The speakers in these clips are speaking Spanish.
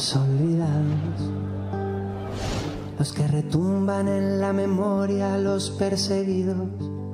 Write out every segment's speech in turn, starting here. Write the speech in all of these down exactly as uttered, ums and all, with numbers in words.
los olvidados, los que retumban en la memoria, los perseguidos.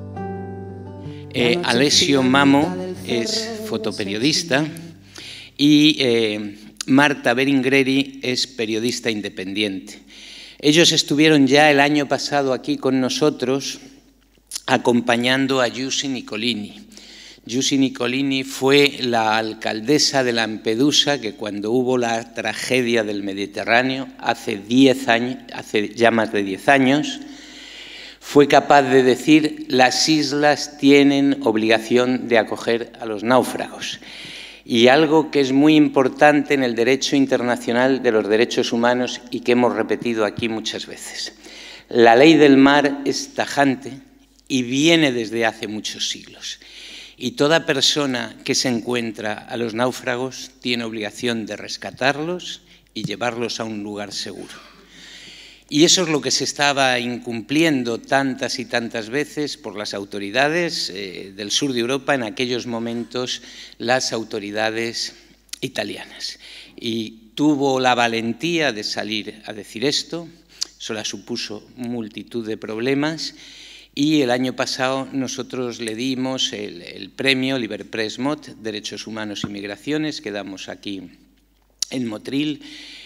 Eh, Alessio Mamo es fotoperiodista y eh, Marta Beringreri es periodista independiente. Ellos estuvieron ya el año pasado aquí con nosotros acompañando a Giussi Nicolini. Giussi Nicolini fue la alcaldesa de Lampedusa que cuando hubo la tragedia del Mediterráneo hace, diez años, hace ya más de diez años, fue capaz de decir las islas tienen obligación de acoger a los náufragos. Y algo que es muy importante en el derecho internacional de los derechos humanos y que hemos repetido aquí muchas veces. La ley del mar es tajante y viene desde hace muchos siglos. Y toda persona que se encuentra a los náufragos tiene obligación de rescatarlos y llevarlos a un lugar seguro. Y eso es lo que se estaba incumpliendo tantas y tantas veces por las autoridades eh, del sur de Europa, en aquellos momentos las autoridades italianas. Y tuvo la valentía de salir a decir esto, eso la supuso multitud de problemas. Y el año pasado nosotros le dimos el, el premio Liberpress Mot, Derechos Humanos y Migraciones, que damos aquí en Motril,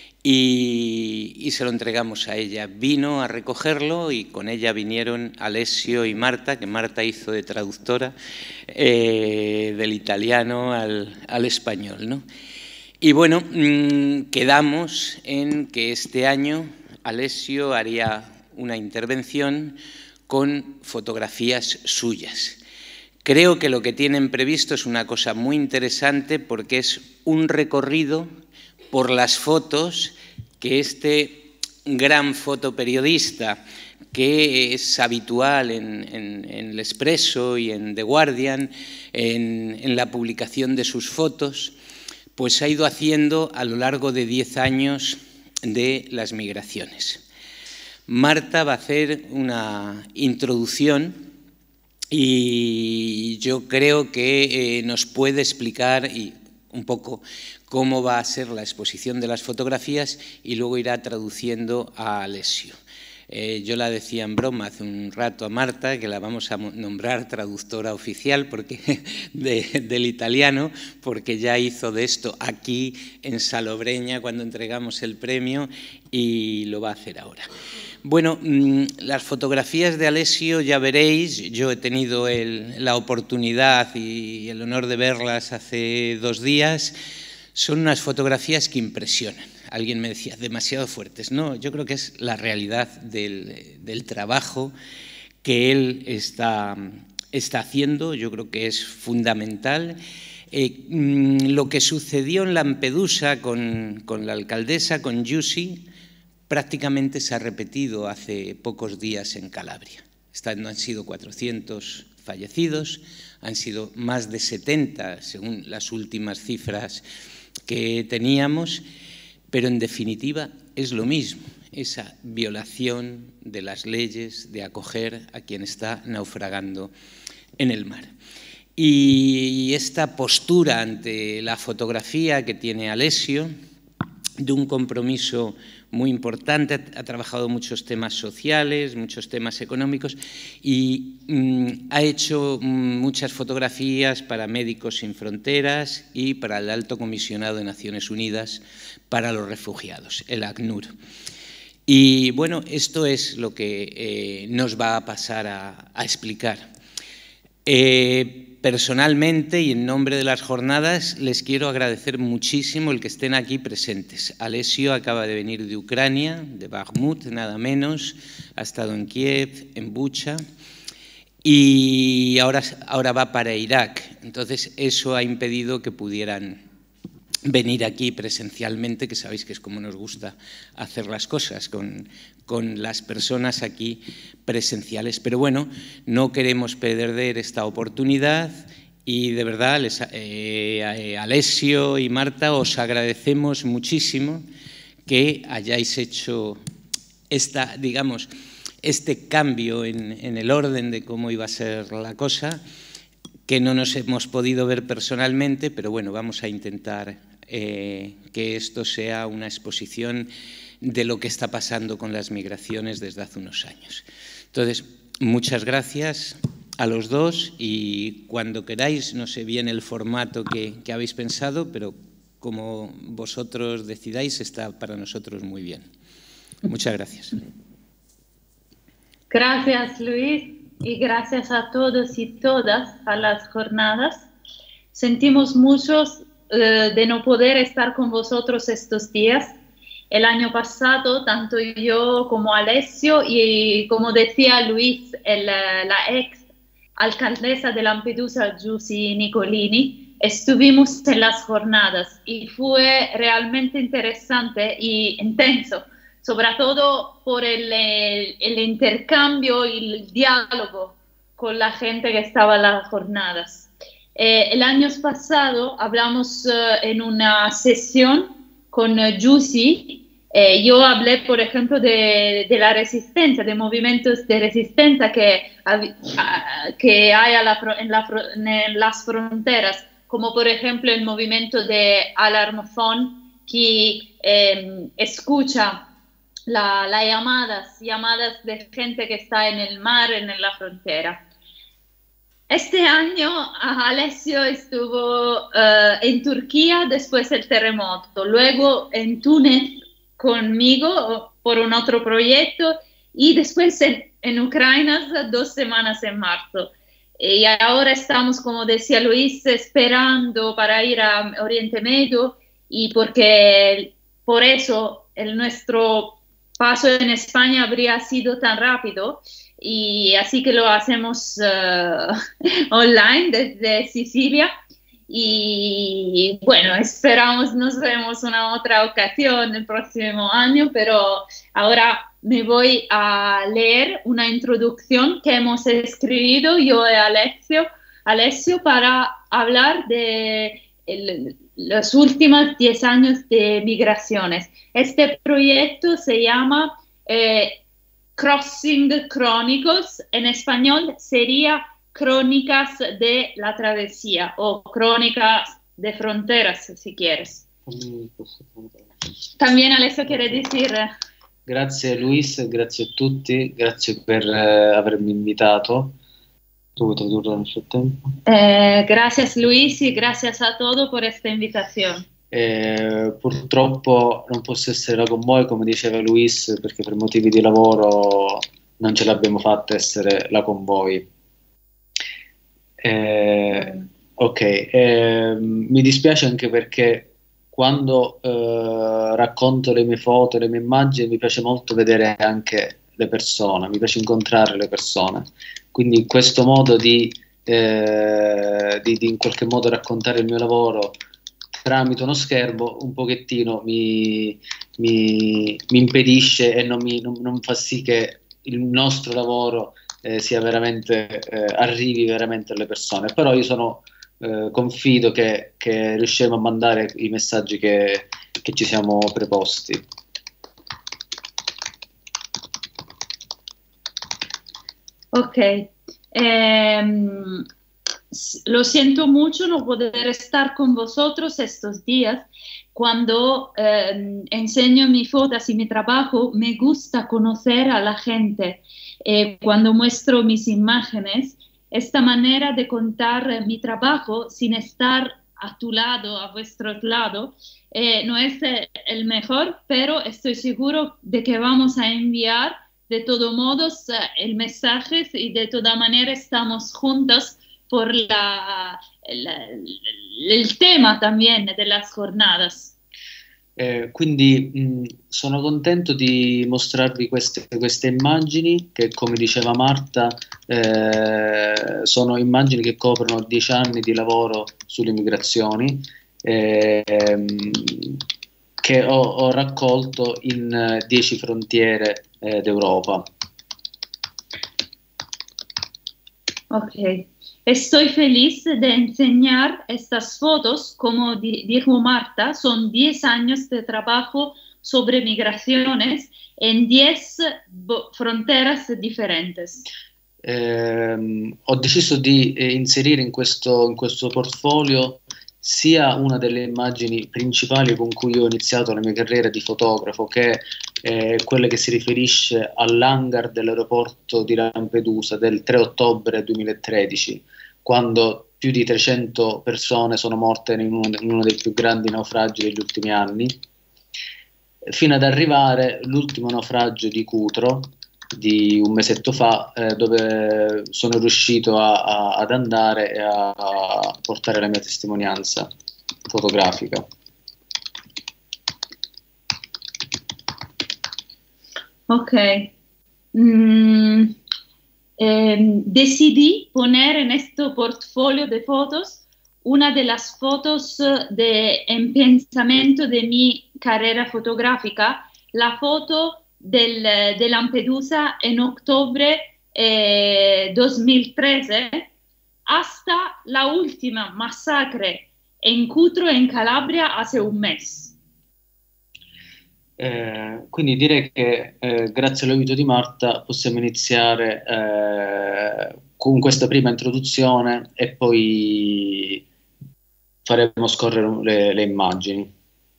y, y se lo entregamos a ella. Vino a recogerlo y con ella vinieron Alessio y Marta, que Marta hizo de traductora eh, del italiano al, al español, ¿no? Y bueno, mmm, quedamos en que este año Alessio haría una intervención con fotografías suyas. Creo que lo que tienen previsto es una cosa muy interesante porque es un recorrido por las fotos que este gran fotoperiodista, que es habitual en, en, en El Expreso y en The Guardian, en, en la publicación de sus fotos, pues ha ido haciendo a lo largo de diez años de las migraciones. Marta va a hacer una introducción y yo creo que eh, nos puede explicar y un poco cómo va a ser la exposición de las fotografías y luego irá traduciendo a Alessio. Eh, yo la decía en broma hace un rato a Marta que la vamos a nombrar traductora oficial porque, de, del italiano, porque ya hizo de esto aquí en Salobreña cuando entregamos el premio y lo va a hacer ahora. Bueno, las fotografías de Alessio ya veréis, yo he tenido el, la oportunidad y el honor de verlas hace dos días, son unas fotografías que impresionan. Alguien me decía, demasiado fuertes. No, yo creo que es la realidad del, del trabajo que él está, está haciendo, yo creo que es fundamental. Eh, lo que sucedió en Lampedusa con, con la alcaldesa, con Giussi, prácticamente se ha repetido hace pocos días en Calabria. No han sido cuatrocientos fallecidos, han sido más de setenta, según las últimas cifras que teníamos, pero en definitiva es lo mismo, esa violación de las leyes de acoger a quien está naufragando en el mar. Y esta postura ante la fotografía que tiene Alessio, de un compromiso muy importante, ha trabajado muchos temas sociales, muchos temas económicos y mm, ha hecho mm, muchas fotografías para Médicos Sin Fronteras y para el Alto Comisionado de Naciones Unidas para los Refugiados, el ACNUR. Y bueno, esto es lo que eh, nos va a pasar a, a explicar. Eh, Personalmente y en nombre de las jornadas les quiero agradecer muchísimo el que estén aquí presentes. Alessio acaba de venir de Ucrania, de Bakhmut, nada menos, ha estado en Kiev, en Bucha y ahora, ahora va para Irak. Entonces eso ha impedido que pudieran venir aquí presencialmente, que sabéis que es como nos gusta hacer las cosas, con, con las personas aquí presenciales. Pero bueno, no queremos perder esta oportunidad y de verdad, les, eh, Alessio y Marta, os agradecemos muchísimo que hayáis hecho esta, digamos, este cambio en, en el orden de cómo iba a ser la cosa, que no nos hemos podido ver personalmente, pero bueno, vamos a intentar eh, que esto sea una exposición de lo que está pasando con las migraciones desde hace unos años. Entonces, muchas gracias a los dos y cuando queráis, no sé bien el formato que, que habéis pensado, pero como vosotros decidáis, está para nosotros muy bien. Muchas gracias. Gracias, Luis, y gracias a todos y todas a las jornadas. Sentimos muchos eh, de no poder estar con vosotros estos días. El año pasado, tanto yo como Alessio y, como decía Luis, el, la ex alcaldesa de Lampedusa, Giusy Nicolini, estuvimos en las jornadas y fue realmente interesante y intenso, sobre todo por el, el, el intercambio y el diálogo con la gente que estaba en las jornadas. Eh, el año pasado hablamos uh, en una sesión con uh, Giusy. Eh, yo hablé, por ejemplo, de, de la resistencia, de movimientos de resistencia que, uh, que hay a la, en, la, en las fronteras, como por ejemplo el movimiento de Alarmofón, que eh, escucha la, la llamadas, llamadas de gente que está en el mar, en la frontera. Este año Alessio estuvo uh, en Turquía después del terremoto, luego en Túnez conmigo por un otro proyecto y después en, en Ucrania dos semanas en marzo. Y ahora estamos, como decía Luis, esperando para ir a Oriente Medio y porque por eso el, nuestro paso en España habría sido tan rápido y así que lo hacemos uh, online desde Sicilia. Y bueno, esperamos nos vemos una otra ocasión el próximo año, pero ahora me voy a leer una introducción que hemos escrito yo y Alessio, Alessio para hablar de el, los últimos diez años de migraciones. Este proyecto se llama eh, Crossing Chronicles, en español sería Crónicas de la Travesía o Crónicas de Fronteras, si quieres. También Alessio quiere decir... Grazie Luis, grazie a tutti, grazie per eh, avermi invitato. Tu vuoi tradurre nel frattempo? Eh, gracias Luis y gracias a todos por esta invitazione. Eh, purtroppo non posso essere là con voi, come diceva Luis, perché per motivi di lavoro non ce l'abbiamo fatta essere là con voi. Eh, ok, eh, mi dispiace anche perché quando eh, racconto le mie foto, le mie immagini, mi piace molto vedere anche le persone, mi piace incontrare le persone, quindi questo modo di, eh, di, di in qualche modo raccontare il mio lavoro tramite uno schermo un pochettino mi, mi, mi impedisce e non, mi, non, non fa sì che il nostro lavoro Eh, sia veramente, eh, arrivi veramente alle persone, però io sono eh, confido che, che riusciremo a mandare i messaggi che, che ci siamo preposti. Ok, eh, lo siento mucho no poder estar con vosotros estos días. Cuando eh, enseño mis fotos y mi trabajo, me gusta conocer a la gente. Eh, cuando muestro mis imágenes, esta manera de contar mi trabajo sin estar a tu lado, a vuestro lado, eh, no es el mejor, pero estoy seguro de que vamos a enviar de todos modos uh, el mensaje y de toda manera estamos juntos por la, la, el tema también de las jornadas. Eh, quindi mh, sono contento di mostrarvi queste, queste immagini che, come diceva Marta, eh, sono immagini che coprono dieci anni di lavoro sulle migrazioni eh, che ho, ho raccolto in dieci frontiere eh, d'Europa. Ok. Estoy feliz de enseñar estas fotos, como di dijo Marta, son diez años de trabajo sobre migraciones en diez fronteras diferentes. ehm, ho deciso di eh, inserire in questo, in questo portfolio sia una delle immagini principali con cui ho iniziato la mia carriera di fotografo, che è quella che si riferisce all'hangar dell'aeroporto di Lampedusa del tre ottobre duemilatredici, quando più di trecento persone sono morte in uno, in uno dei più grandi naufragi degli ultimi anni, fino ad arrivare all'ultimo naufragio di Cutro di un mesetto fa, eh, dove sono riuscito a, a, ad andare e a, a portare la mia testimonianza fotografica. Ok. Mm, eh, decidí poner en este portfolio de fotos una de las fotos de empezamiento de mi carrera fotográfica, la foto del, de Lampedusa en octubre eh, dos mil trece, hasta la última masacre en Cutro, en Calabria, hace un mes. Eh, quindi direi che eh, grazie all'aiuto di Marta possiamo iniziare eh, con questa prima introduzione e poi faremo scorrere le, le immagini.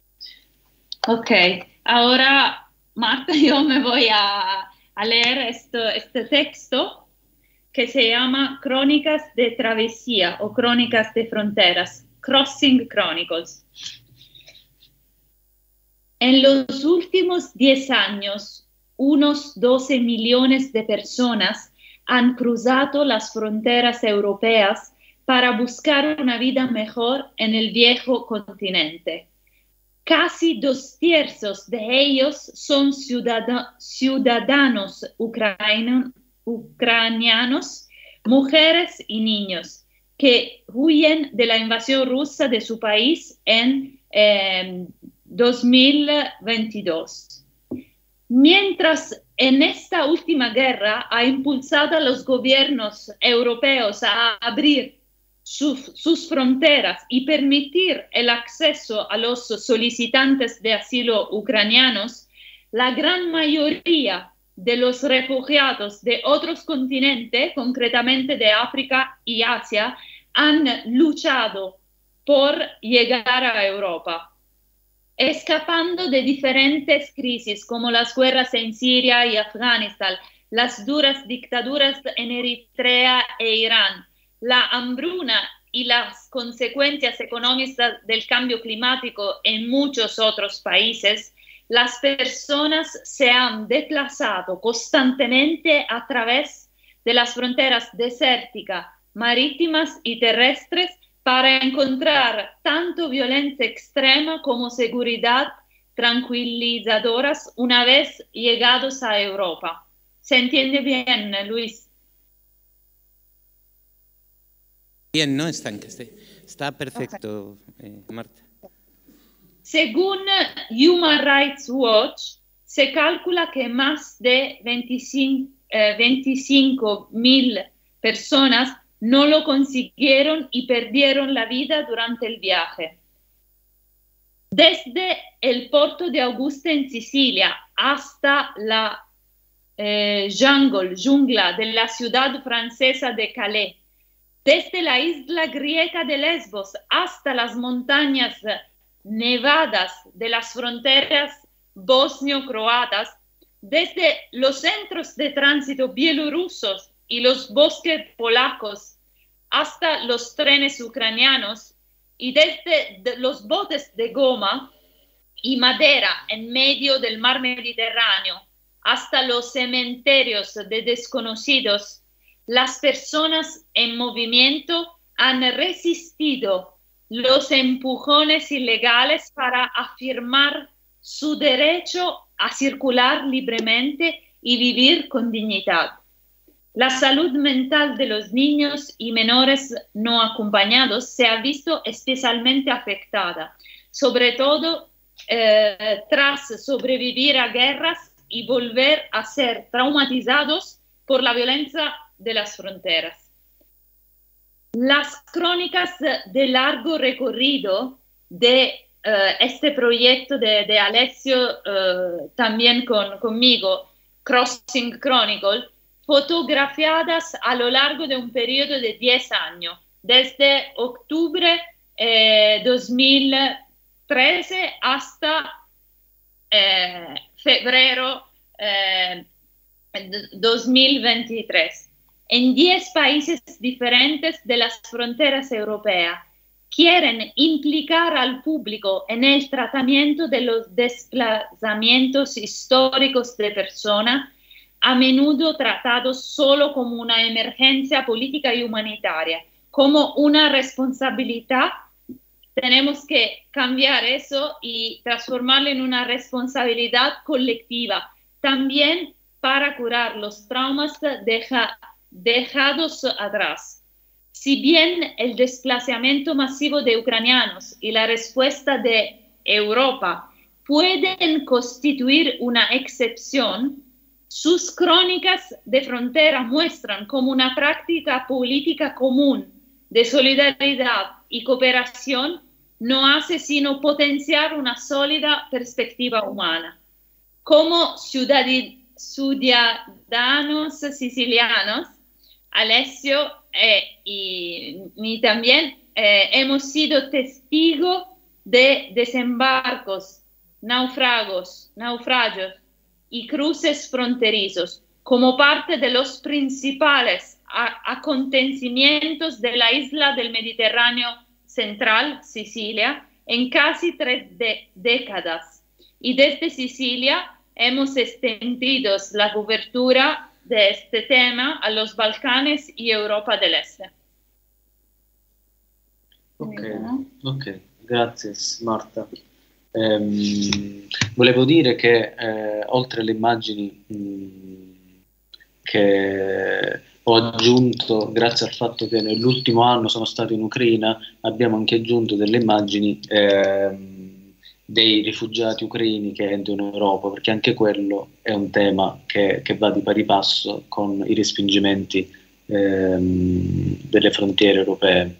Ok, ahora Marta, yo me voy a, a leer esto, este texto que se llama Crónicas de Travesía o Crónicas de Fronteras, Crossing Chronicles. En los últimos diez años, unos doce millones de personas han cruzado las fronteras europeas para buscar una vida mejor en el viejo continente. Casi dos tercios de ellos son ciudad- ciudadanos ucranianos, ucranianos, mujeres y niños, que huyen de la invasión rusa de su país en eh, dos mil veintidós. Mientras en esta última guerra ha impulsado a los gobiernos europeos a abrir sus, sus fronteras y permitir el acceso a los solicitantes de asilo ucranianos, la gran mayoría de los refugiados de otros continentes, concretamente de África y Asia, han luchado por llegar a Europa, escapando de diferentes crisis como las guerras en Siria y Afganistán, las duras dictaduras en Eritrea e Irán, la hambruna y las consecuencias económicas del cambio climático en muchos otros países. Las personas se han desplazado constantemente a través de las fronteras desérticas, marítimas y terrestres para encontrar tanto violencia extrema como seguridad tranquilizadoras una vez llegados a Europa. ¿Se entiende bien, Luis? Bien, ¿no? Está, está perfecto, eh, Marta. Según Human Rights Watch, se calcula que más de veinticinco mil personas no lo consiguieron y perdieron la vida durante el viaje. Desde el puerto de Augusta en Sicilia hasta la eh, jungle, jungla de la ciudad francesa de Calais, desde la isla griega de Lesbos hasta las montañas nevadas de las fronteras bosnio-croatas, desde los centros de tránsito bielorrusos y los bosques polacos hasta los trenes ucranianos, y desde los botes de goma y madera en medio del mar Mediterráneo hasta los cementerios de desconocidos, las personas en movimiento han resistido los empujones ilegales para afirmar su derecho a circular libremente y vivir con dignidad. La salud mental de los niños y menores no acompañados se ha visto especialmente afectada, sobre todo eh, tras sobrevivir a guerras y volver a ser traumatizados por la violencia de las fronteras. Las crónicas de largo recorrido de uh, este proyecto de, de Alessio, uh, también con, conmigo, Crossing Chronicle, fotografiadas a lo largo de un periodo de diez años, desde octubre eh, dos mil trece hasta eh, febrero eh, dos mil veintitrés, en diez países diferentes de las fronteras europeas. Quieren implicar al público en el tratamiento de los desplazamientos históricos de personas, a menudo tratados solo como una emergencia política y humanitaria, como una responsabilidad. Tenemos que cambiar eso y transformarlo en una responsabilidad colectiva, también para curar los traumas deja, dejados atrás. Si bien el desplazamiento masivo de ucranianos y la respuesta de Europa pueden constituir una excepción, sus crónicas de frontera muestran como una práctica política común de solidaridad y cooperación no hace sino potenciar una sólida perspectiva humana. Como ciudadanos sicilianos, Alessio eh, y, y también eh, hemos sido testigos de desembarcos, naufragos, naufragios y cruces fronterizos como parte de los principales acontecimientos de la isla del Mediterráneo central, Sicilia, en casi tres de décadas. Y desde Sicilia hemos extendido la cobertura de este tema a los Balcanes y Europa del Este. Ok, ok, grazie Marta. Ehm, volevo dire che eh, oltre alle immagini mh, che ho aggiunto, grazie al fatto che nell'ultimo anno sono stato in Ucraina, abbiamo anche aggiunto delle immagini ehm, dei rifugiati ucraini che entrano in Europa, perché anche quello è un tema che, che va di pari passo con i respingimenti ehm, delle frontiere europee.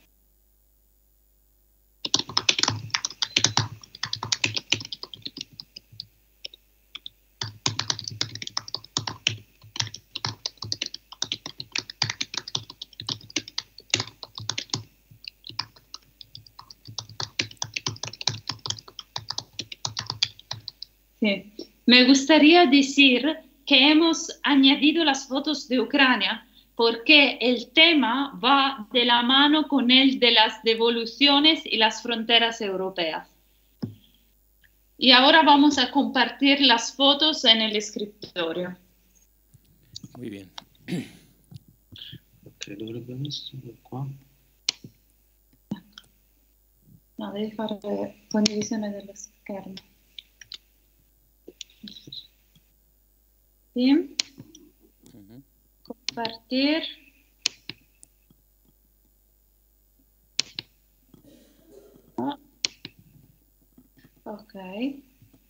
Sí. Me gustaría decir que hemos añadido las fotos de Ucrania porque el tema va de la mano con el de las devoluciones y las fronteras europeas. Y ahora vamos a compartir las fotos en el escritorio. Muy bien. Ok, dovrebbe essere qua. No, devi fare condivisione dello schermo. Sí. Uh-huh. Compartir. Oh. Ok. Ay,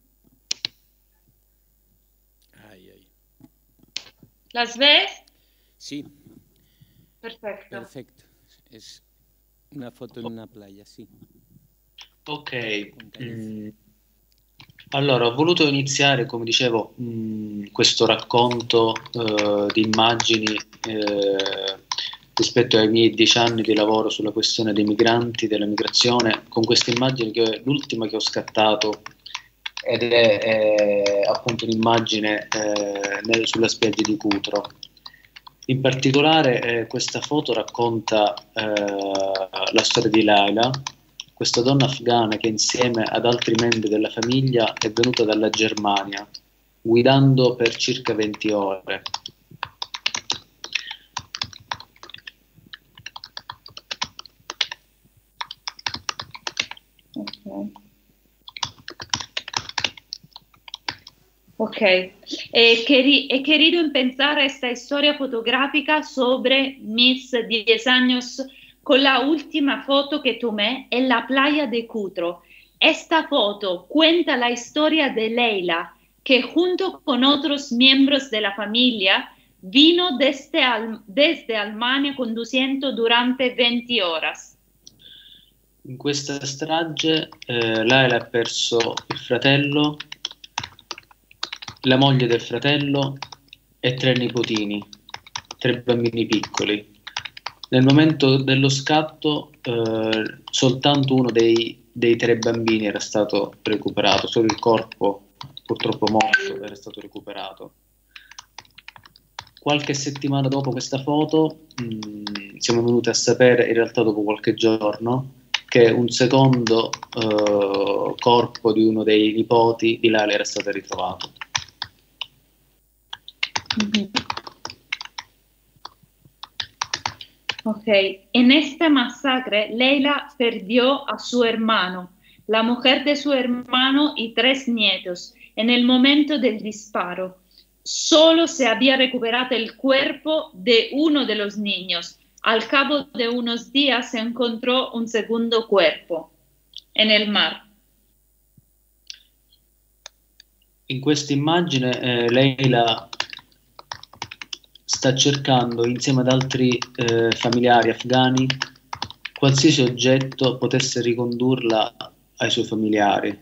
ay. ¿Las ves? Sí. Perfecto. Perfecto. Es una foto en una playa, sì. Ok. Mm. Allora, ho voluto iniziare, come dicevo, mh, questo racconto eh, di immagini eh, rispetto ai miei dieci anni di lavoro sulla questione dei migranti, della migrazione, con queste immagini che è l'ultima che ho scattato ed è, è appunto un'immagine eh, nel, sulla spiaggia di Cutro. In particolare eh, questa foto racconta eh, la storia di Laila, questa donna afghana che insieme ad altri membri della famiglia è venuta dalla Germania, guidando per circa venti ore. Ok. Okay. He, queri he querido empezar esta historia fotográfica sobre mis diez años con la última foto que tomé en la playa de Cutro. Esta foto cuenta la historia de Leila, que junto con otros miembros de la familia vino desde, Al desde Alemania conduciendo durante venti horas. In questa strage eh, Leila ha perso il fratello, la moglie del fratello e tre nipotini, tre bambini piccoli. Nel momento dello scatto eh, soltanto uno dei, dei tre bambini era stato recuperato, solo il corpo, purtroppo morto, era stato recuperato. Qualche settimana dopo questa foto mh, siamo venuti a sapere, in realtà dopo qualche giorno, che un secondo eh, corpo di uno dei nipoti di Lale era stato ritrovato. Mm-hmm. Ok, en esta masacre Leila perdió a su hermano, la mujer de su hermano y tres nietos en el momento del disparo. Solo se había recuperado el cuerpo de uno de los niños. Al cabo de unos días se encontró un segundo cuerpo en el mar. In questa immagine eh, Leila sta cercando, insieme ad altri eh, familiari afghani, qualsiasi oggetto potesse ricondurla ai suoi familiari.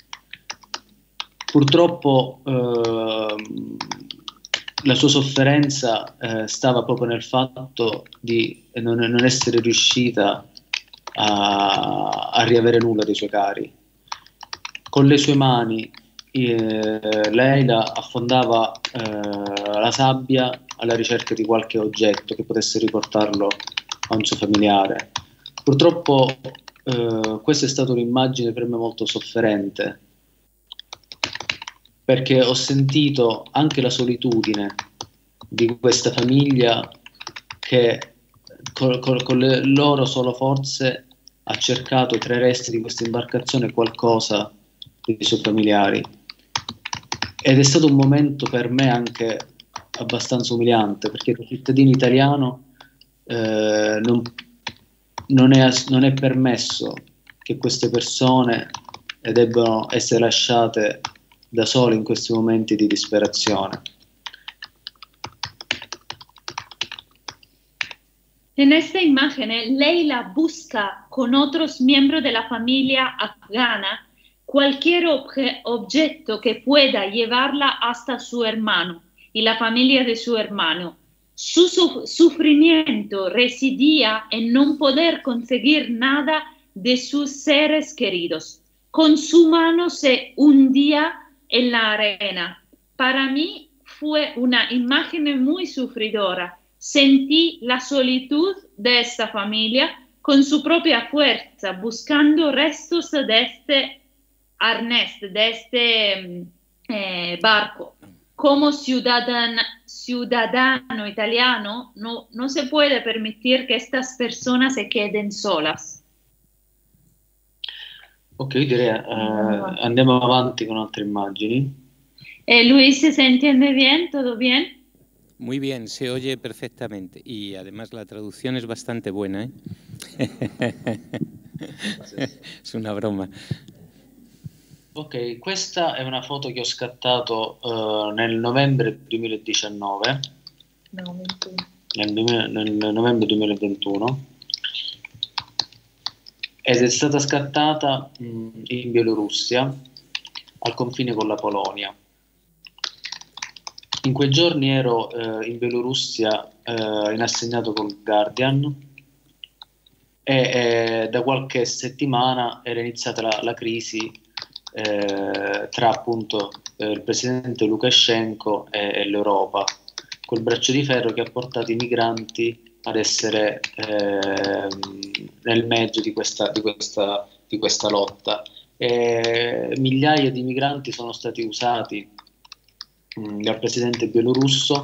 Purtroppo eh, la sua sofferenza eh, stava proprio nel fatto di non, non essere riuscita a, a riavere nulla dei suoi cari. Con le sue mani eh, Leila affondava eh, la sabbia alla ricerca di qualche oggetto che potesse riportarlo a un suo familiare. Purtroppo eh, questa è stata un'immagine per me molto sofferente, perché ho sentito anche la solitudine di questa famiglia che con, con, con le loro solo forze ha cercato tra i resti di questa imbarcazione qualcosa dei suoi familiari. Ed è stato un momento per me anche abbastanza umiliante, perché da cittadino italiano eh, non, non, è, non è permesso che queste persone debbano essere lasciate da sole in questi momenti di disperazione. En esta imagen, Leila busca con otros miembros de la familia afgana cualquier obje, objeto que pueda llevarla hasta su hermano y la familia de su hermano. Su, su sufrimiento residía en no poder conseguir nada de sus seres queridos. Con su mano se hundía en la arena. Para mí fue una imagen muy sufridora. Sentí la solitud de esta familia con su propia fuerza, buscando restos de este arnés, de este eh, barco. Como ciudadano, ciudadano italiano, no, no se puede permitir que estas personas se queden solas. Ok, direi eh, andiamo avanti con altre immagini. Eh, Luis, ¿se entiende bien? ¿Todo bien? Muy bien, se oye perfectamente y además la traducción es bastante buena, ¿eh? Es una broma. Ok, questa è una foto che ho scattato uh, nel novembre duemiladiciannove, No, nel, nel novembre duemilaventuno, ed è stata scattata mh, in Bielorussia, al confine con la Polonia. In quei giorni ero uh, in Bielorussia uh, in assegnato col Guardian e eh, da qualche settimana era iniziata la, la crisi Eh, tra appunto eh, il presidente Lukashenko e, e l'Europa, quel braccio di ferro che ha portato i migranti ad essere eh, nel mezzo di questa, di questa, di questa lotta. E migliaia di migranti sono stati usati mh, dal presidente bielorusso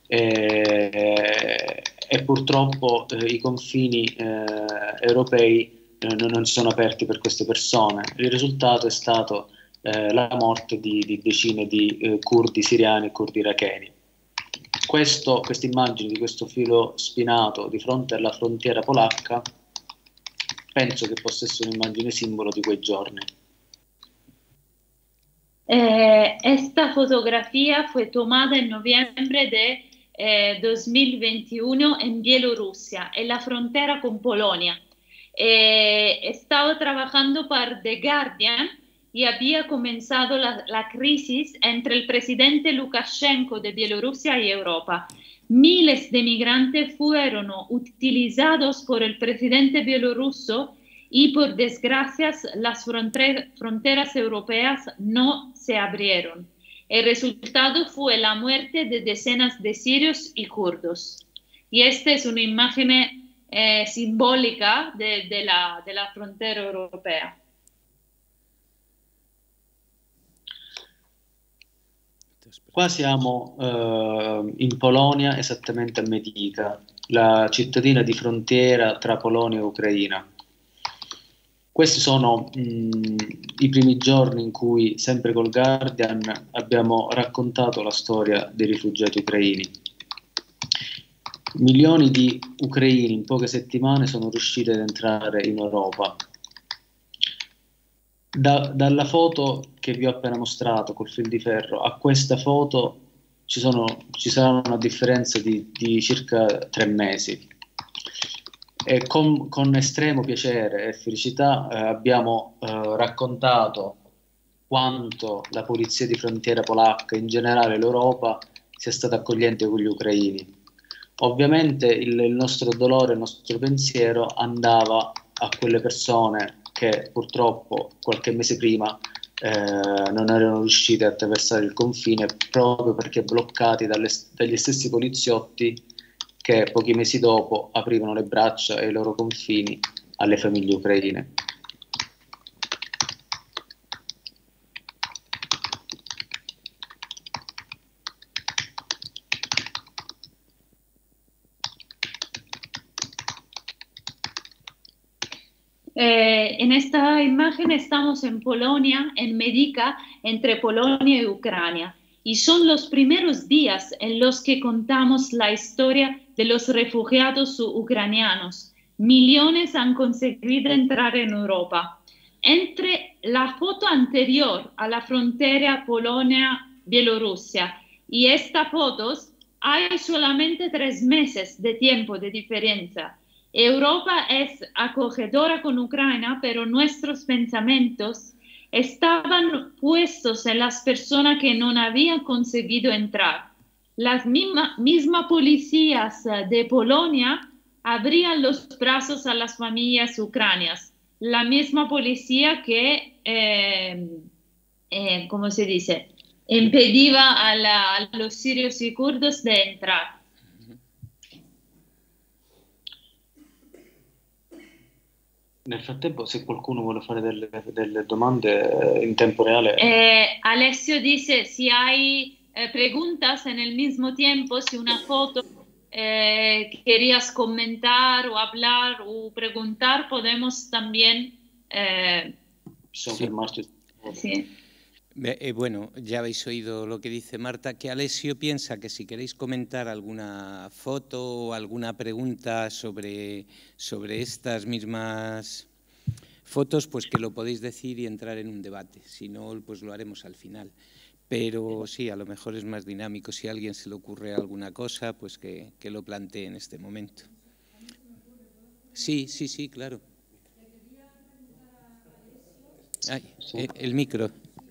e, e purtroppo eh, i confini eh, europei non si sono aperti per queste persone. Il risultato è stato eh, la morte di, di decine di eh, curdi siriani e curdi iracheni. Questo, queste immagini di questo filo spinato di fronte alla frontiera polacca penso che possa essere un'immagine simbolo di quei giorni. Eh, esta fotografía fue tomada en noviembre de eh, dos mil veintiuno en Bielorrusia, en la frontera con Polonia. Eh, he estado trabajando para The Guardian y había comenzado la, la crisis entre el presidente Lukashenko de Bielorrusia y Europa. Miles de migrantes fueron utilizados por el presidente bielorruso y por desgracia las fronteras europeas no se abrieron. El resultado fue la muerte de decenas de sirios y kurdos. Y esta es una imagen eh, simbólica de, de, la, de la frontera europea. Qua siamo eh, in Polonia, esattamente a Medica, la cittadina di frontiera tra Polonia e Ucraina. Questi sono mh, i primi giorni in cui, sempre col Guardian, abbiamo raccontato la storia dei rifugiati ucraini. Milioni di ucraini in poche settimane sono riusciti ad entrare in Europa. Da, dalla foto che vi ho appena mostrato col fil di ferro a questa foto ci, sono, ci sarà una differenza di, di circa tre mesi. E con, con estremo piacere e felicità eh, abbiamo eh, raccontato quanto la polizia di frontiera polacca, in generale l'Europa, sia stata accogliente con gli ucraini. Ovviamente il, il nostro dolore, il nostro pensiero andava a quelle persone che purtroppo qualche mese prima eh, non erano riuscite a attraversare il confine proprio perché bloccati dalle, dagli stessi poliziotti che pochi mesi dopo aprivano le braccia e i loro confini alle famiglie ucraine. Eh, en esta imagen estamos en Polonia, en Medica, entre Polonia y Ucrania. Y son los primeros días en los que contamos la historia de los refugiados ucranianos. Millones han conseguido entrar en Europa. Entre la foto anterior a la frontera Polonia-Bielorrusia y esta foto hay solamente tres meses de tiempo de diferencia. Europa es acogedora con Ucrania, pero nuestros pensamientos estaban puestos en las personas que no habían conseguido entrar. Las mismas misma policías de Polonia abrían los brazos a las familias ucranianas. La misma policía que, eh, eh, ¿cómo se dice?, impedía a, la, a los sirios y kurdos de entrar. Nel frattempo, se qualcuno vuole fare delle, delle domande in tempo reale. Eh, Alessio dice, si hay eh, preguntas en el mismo tiempo, si una foto eh, querías comentar o hablar o preguntar, podemos también... Eh, Sono sì. fermarci. sí. Eh, bueno, ya habéis oído lo que dice Marta, que Alessio piensa que si queréis comentar alguna foto o alguna pregunta sobre, sobre estas mismas fotos, pues que lo podéis decir y entrar en un debate. Si no, pues lo haremos al final. Pero sí, a lo mejor es más dinámico. Si a alguien se le ocurre alguna cosa, pues que, que lo plantee en este momento. Sí, sí, sí, claro. Ay, el, el micro.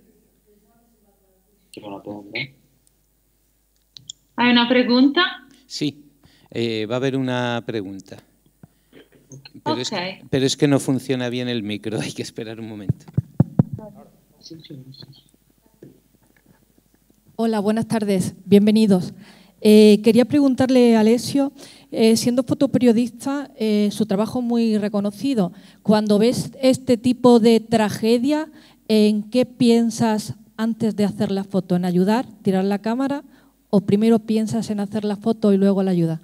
¿Hay una pregunta? Sí, eh, va a haber una pregunta. Pero, Okay. es que, pero es que no funciona bien el micro, hay que esperar un momento. Hola, buenas tardes, bienvenidos. Eh, quería preguntarle a Alessio, eh, siendo fotoperiodista, eh, su trabajo es muy reconocido. Cuando ves este tipo de tragedia, ¿en qué piensas antes de hacer la foto? ¿En ayudar, tirar la cámara o primero piensas en hacer la foto y luego la ayuda?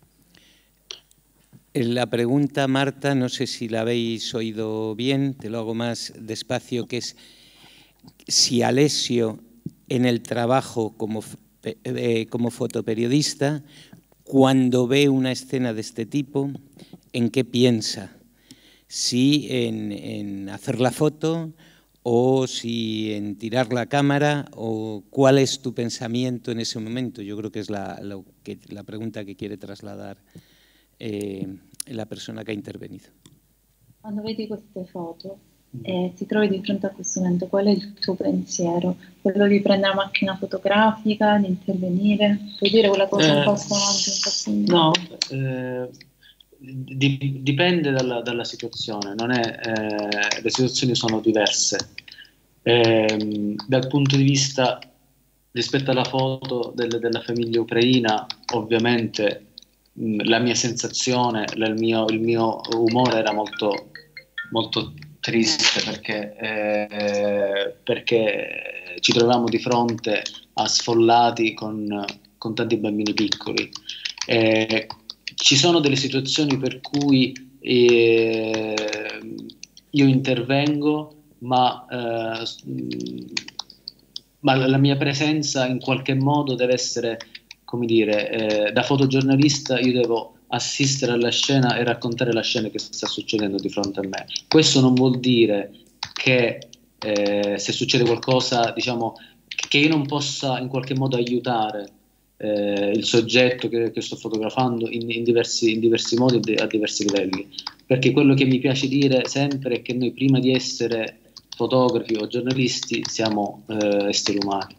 La pregunta, Marta, no sé si la habéis oído bien, te lo hago más despacio, que es si Alessio en el trabajo como, eh, como fotoperiodista, cuando ve una escena de este tipo, ¿en qué piensa? Si en, en hacer la foto o si en tirar la cámara, o cuál es tu pensamiento en ese momento. Yo creo que es la, la, que, la pregunta que quiere trasladar eh, la persona che ha intervenuto. Quando vedi queste foto, e ti trovi di fronte a questo momento, qual è il tuo pensiero? Quello di prendere la macchina fotografica, di intervenire? Puoi dire quella cosa un Eh, passo avanti, un passo indietro? No, eh, di- dipende dalla, dalla situazione, non è, eh, le situazioni sono diverse. Ehm, dal punto di vista rispetto alla foto del- della famiglia ucraina, ovviamente mh, la mia sensazione, la- il mio, il mio umore era molto, molto triste perché, eh, perché ci troviamo di fronte a sfollati con, con tanti bambini piccoli. Eh, ci sono delle situazioni per cui eh, io intervengo, ma, eh, s- mh, ma la la mia presenza in qualche modo deve essere, come dire, eh, da fotogiornalista io devo assistere alla scena e raccontare la scena che sta succedendo di fronte a me. Questo non vuol dire che eh, se succede qualcosa, diciamo, che io non possa in qualche modo aiutare eh, il soggetto che, che sto fotografando in, in diversi, in diversi modi e de- a diversi livelli. Perché quello che mi piace dire sempre è che noi prima di essere fotografi o giornalisti siamo eh, esseri umani.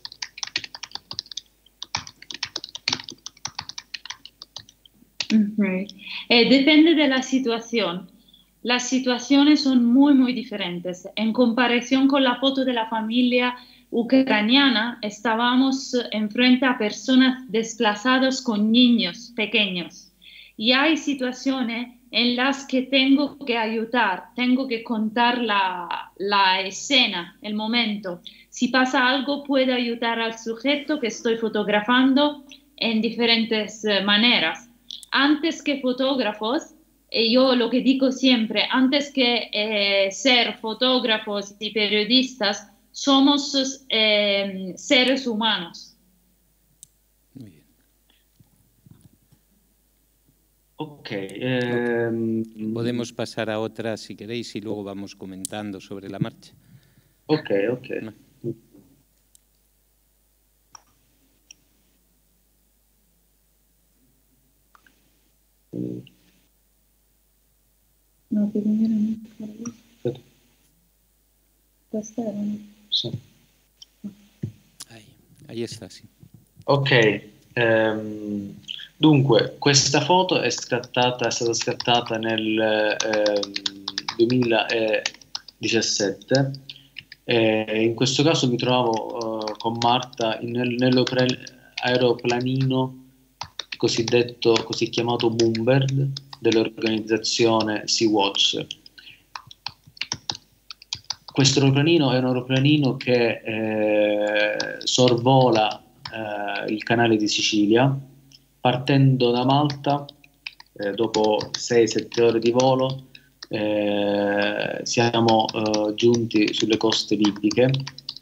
Ujú. Eh, depende de la situación. Las situaciones son muy, muy diferentes. En comparación con la foto de la familia ucraniana, estábamos enfrente a personas desplazadas con niños pequeños. Y hay situaciones en las que tengo que ayudar, tengo que contar la, la escena, el momento. Si pasa algo, puedo ayudar al sujeto que estoy fotografando en diferentes eh, maneras. Antes que fotógrafos, eh, yo lo que digo siempre, antes que eh, ser fotógrafos y periodistas, somos eh, seres humanos. Muy bien. Ok, ehm, Podemos pasar a otra si queréis y luego vamos comentando sobre la marcha. ok, ok. No. No, che non era Aspetta. questa era. Sì. Ahí, ahí está, sí. Ok, ehm, dunque questa foto è scattata, è stata scattata nel ehm, duemiladiciassette. Eh, in questo caso mi trovavo eh, con Marta in- nel- nell'aeroplanino cosiddetto, così chiamato Moonbird dell'organizzazione Sea-Watch. Questo aeroplanino è un aeroplanino che eh, sorvola eh, il canale di Sicilia, partendo da Malta, eh, dopo sei sette ore di volo, eh, siamo eh, giunti sulle coste libiche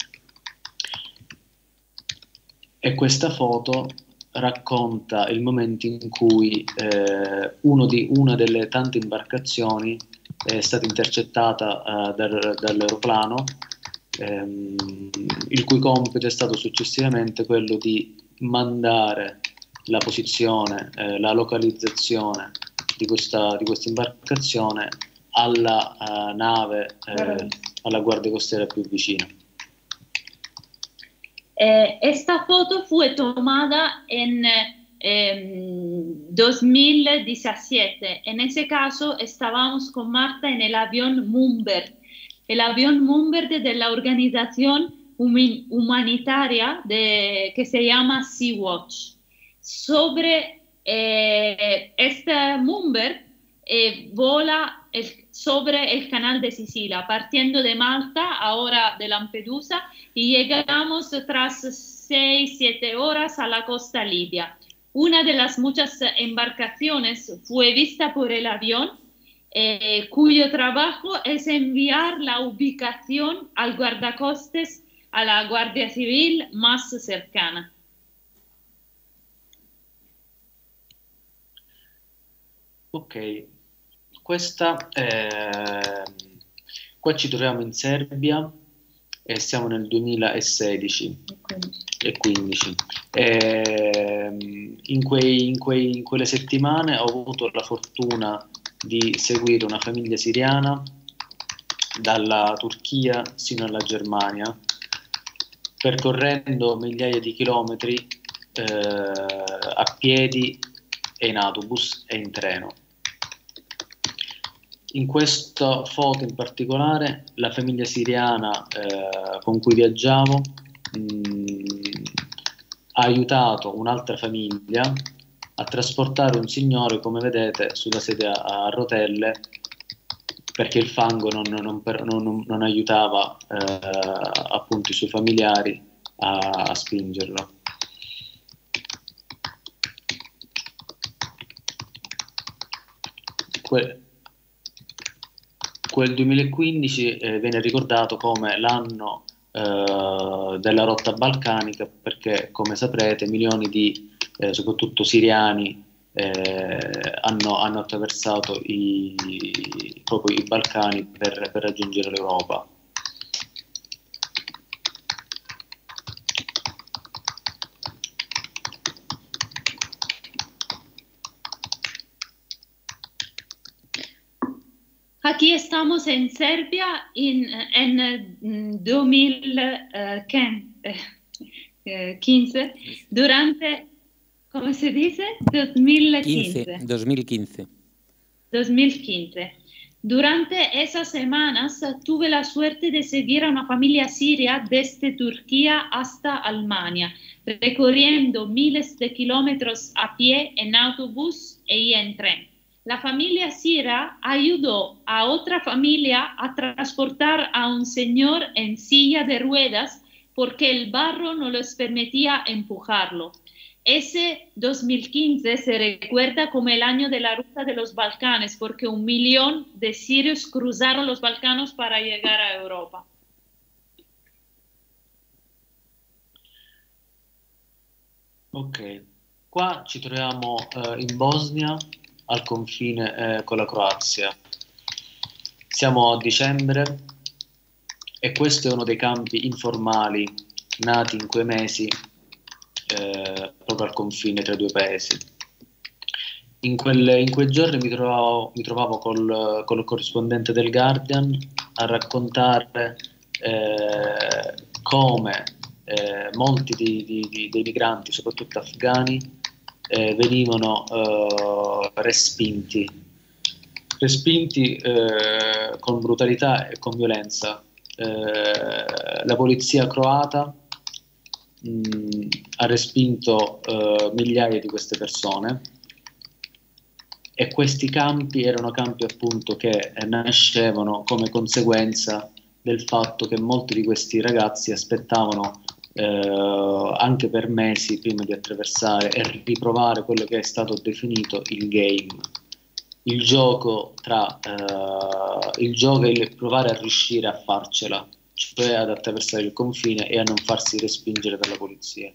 e questa foto racconta il momento in cui eh, uno di, una delle tante imbarcazioni è stata intercettata eh, dal- dall'aeroplano, ehm, il cui compito è stato successivamente quello di mandare la posizione, eh, la localizzazione di questa, di questa imbarcazione alla eh, nave, eh, alla guardia costiera più vicina. Eh, esta foto fue tomada en eh, dos mil diecisiete. En ese caso estábamos con Marta en el avión Moonbird, el avión Moonbird de la organización humi- humanitaria de, que se llama Sea-Watch. Sobre eh, este Moonbird eh, vola el- sobre el canal de Sicilia, partiendo de Malta, ahora de Lampedusa, y llegamos tras seis, siete horas a la costa libia. Una de las muchas embarcaciones fue vista por el avión, eh, cuyo trabajo es enviar la ubicación al guardacostes, a la Guardia Civil más cercana. Ok, questa è... qua ci troviamo in Serbia e siamo nel duemilasedici e quindici. Ehm, in, quei, in, quei, in quelle settimane ho avuto la fortuna di seguire una famiglia siriana dalla Turchia sino alla Germania, percorrendo migliaia di chilometri eh, a piedi e in autobus e in treno. In questa foto in particolare la famiglia siriana eh, con cui viaggiavo mh, ha aiutato un'altra famiglia a trasportare un signore, come vedete, sulla sedia a rotelle, perché il fango non, non, non, non aiutava eh, appunto i suoi familiari a, a spingerlo. Que quel duemilaquindici eh, viene ricordato come l'anno eh, della rotta balcanica, perché, come saprete, milioni di eh, soprattutto siriani eh, hanno, hanno attraversato i, proprio i Balcani per, per raggiungere l'Europa. Aquí estamos en Serbia en, en dos mil quince, durante, ¿cómo se dice? dos mil quince. dos mil quince. dos mil quince. Durante esas semanas tuve la suerte de seguir a una familia siria desde Turquía hasta Alemania, recorriendo miles de kilómetros a pie, en autobús y en tren. La familia siria ayudó a otra familia a transportar a un señor en silla de ruedas porque el barro no les permitía empujarlo. Ese dos mil quince se recuerda como el año de la ruta de los Balcanes, porque un millón de sirios cruzaron los Balcanos para llegar a Europa. Ok, qua ci troviamo uh, in Bosnia, al confine eh, con la Croazia. Siamo a dicembre e questo è uno dei campi informali nati in quei mesi eh, proprio al confine tra i due paesi. In, quelle, in quei giorni mi trovavo, mi trovavo col, col corrispondente del Guardian a raccontare eh, come eh, molti di, di, di, dei migranti, soprattutto afghani, Eh, venivano eh, respinti, respinti eh, con brutalità e con violenza. Eh, la polizia croata mh, ha respinto eh, migliaia di queste persone e questi campi erano campi appunto che nascevano come conseguenza del fatto che molti di questi ragazzi aspettavano Eh, anche per mesi prima di attraversare e riprovare quello che è stato definito il game, il gioco tra eh, il gioco e il provare a riuscire a farcela, cioè ad attraversare il confine e a non farsi respingere dalla polizia.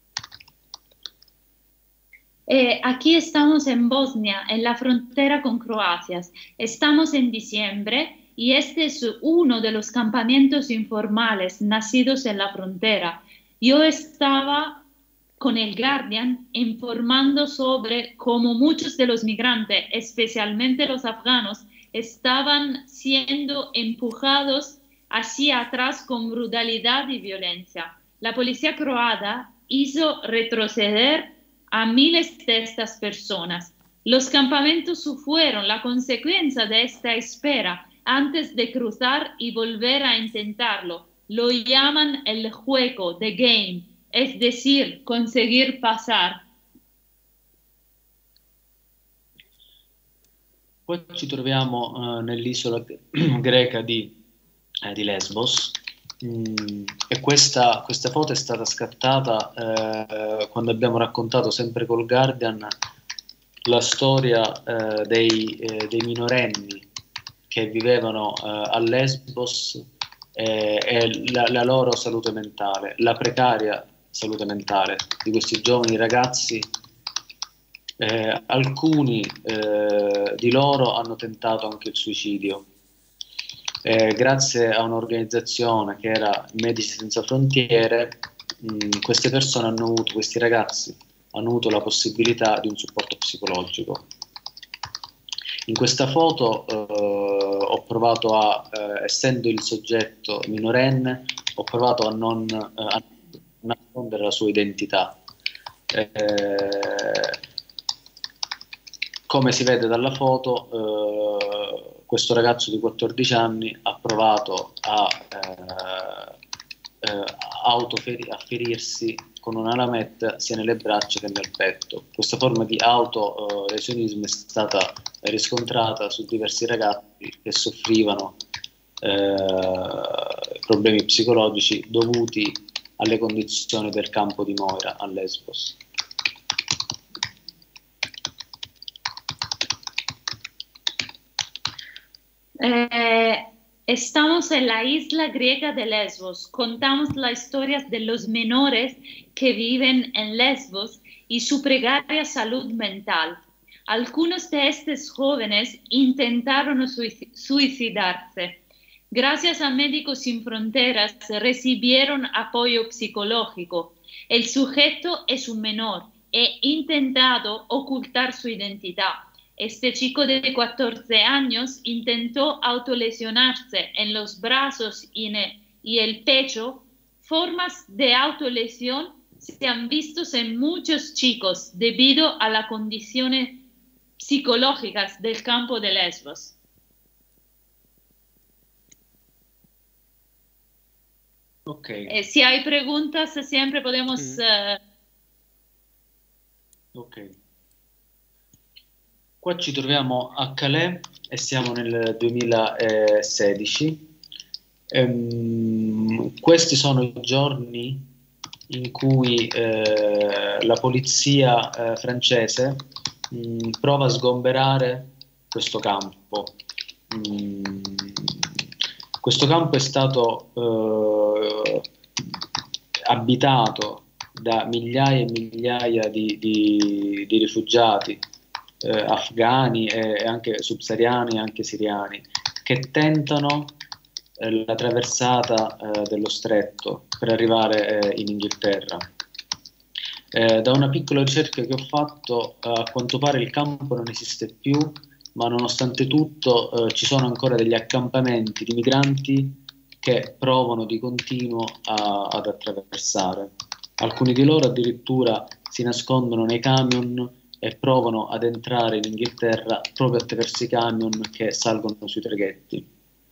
Eh, aquí estamos en Bosnia, en la frontera con Croacia. Estamos en diciembre y este es uno de los campamentos informales nacidos en la frontera. Yo estaba con el Guardian informando sobre cómo muchos de los migrantes, especialmente los afganos, estaban siendo empujados hacia atrás con brutalidad y violencia. La policía croata hizo retroceder a miles de estas personas. Los campamentos fueron la consecuencia de esta espera antes de cruzar y volver a intentarlo. Lo llaman el juego, the game, es decir, conseguir pasar. Poi ci troviamo uh, nell'isola greca di, eh, di Lesbos mm, e questa, questa foto è stata scattata eh, quando abbiamo raccontato sempre col Guardian la storia eh, dei, eh, dei minorenni che vivevano eh, a Lesbos eh, e la, la loro salute mentale, la precaria salute mentale di questi giovani ragazzi. Eh, alcuni eh, di loro hanno tentato anche il suicidio. Eh, grazie a un'organizzazione che era Medici Senza Frontiere, mh, queste persone hanno avuto, questi ragazzi hanno avuto la possibilità di un supporto psicologico. In questa foto eh, ho provato a, eh, essendo il soggetto minorenne, ho provato a non eh, a nascondere la sua identità. Eh, come si vede dalla foto, eh, questo ragazzo di quattordici anni ha provato a, eh, eh, autoferi- a ferirsi con una lametta sia nelle braccia che nel petto. Questa forma di autolesionismo è stata riscontrata su diversi ragazzi che soffrivano eh, problemi psicologici dovuti alle condizioni del campo di Moira a Lesbos. Eh, estamos en la isla griega de Lesbos. Contamos las historias de los menores que viven en Lesbos y su precaria salud mental. Algunos de estos jóvenes intentaron suicidarse. Gracias a Médicos Sin Fronteras recibieron apoyo psicológico. El sujeto es un menor e intentado ocultar su identidad. Este chico de catorce años intentó autolesionarse en los brazos y, en el, y el pecho. Formas de autolesión se han visto en muchos chicos debido a las condiciones psicológicas del campo de Lesbos. Okay. Eh, si hay preguntas, siempre podemos... Mm. Uh... Ok. Qua ci troviamo a Calais e siamo nel duemilasedici. Ehm, questi sono i giorni in cui eh, la polizia eh, francese mh, prova a sgomberare questo campo. Mm, questo campo è stato eh, abitato da migliaia e migliaia di, di, di rifugiati eh, afghani e anche subsahariani e anche siriani che tentano eh, la traversata eh, dello stretto per arrivare eh, in Inghilterra. Eh, da una piccola ricerca che ho fatto, eh, a quanto pare il campo non esiste più, ma nonostante tutto eh, ci sono ancora degli accampamenti di migranti che provano di continuo a, ad attraversare. Alcuni di loro addirittura si nascondono nei camion e provano ad entrare in Inghilterra proprio attraverso i camion che salgono sui traghetti.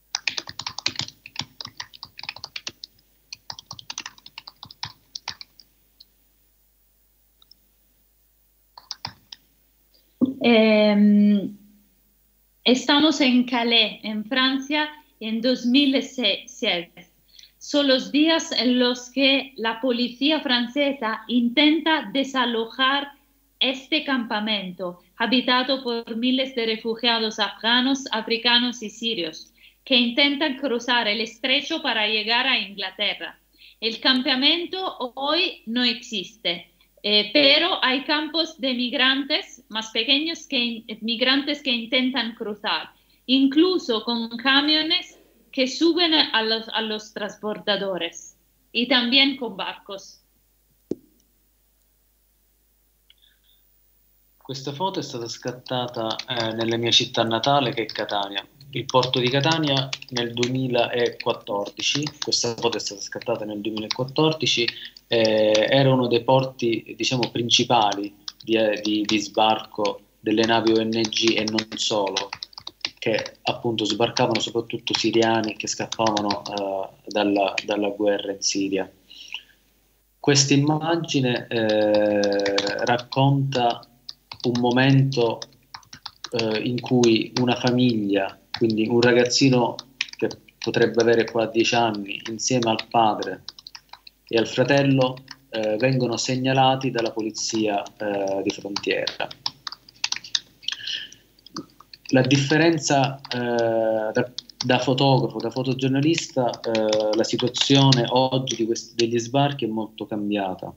Eh, estamos en Calais, en Francia, en dos mil seis. Son los días en los que la policía francesa intenta desalojar este campamento, habitado por miles de refugiados afganos, africanos y sirios, que intentan cruzar el estrecho para llegar a Inglaterra. El campamento hoy no existe, eh, pero hay campos de migrantes más pequeños que migrantes que intentan cruzar, incluso con camiones que suben a los, a los transportadores y también con barcos. Questa foto è stata scattata eh, nella mia città natale, che è Catania, il porto di Catania nel duemilaquattordici. Questa foto è stata scattata nel duemilaquattordici, eh, era uno dei porti, diciamo, principali di, eh, di, di sbarco delle navi O N G e non solo, che appunto sbarcavano soprattutto siriani che scappavano eh, dalla, dalla guerra in Siria. Questa immagine eh, racconta un momento eh, in cui una famiglia, quindi un ragazzino che potrebbe avere qua dieci anni, insieme al padre e al fratello, eh, vengono segnalati dalla polizia eh, di frontiera. La differenza eh, da, da fotografo, da fotogiornalista, eh, la situazione oggi di questi, degli sbarchi è molto cambiata.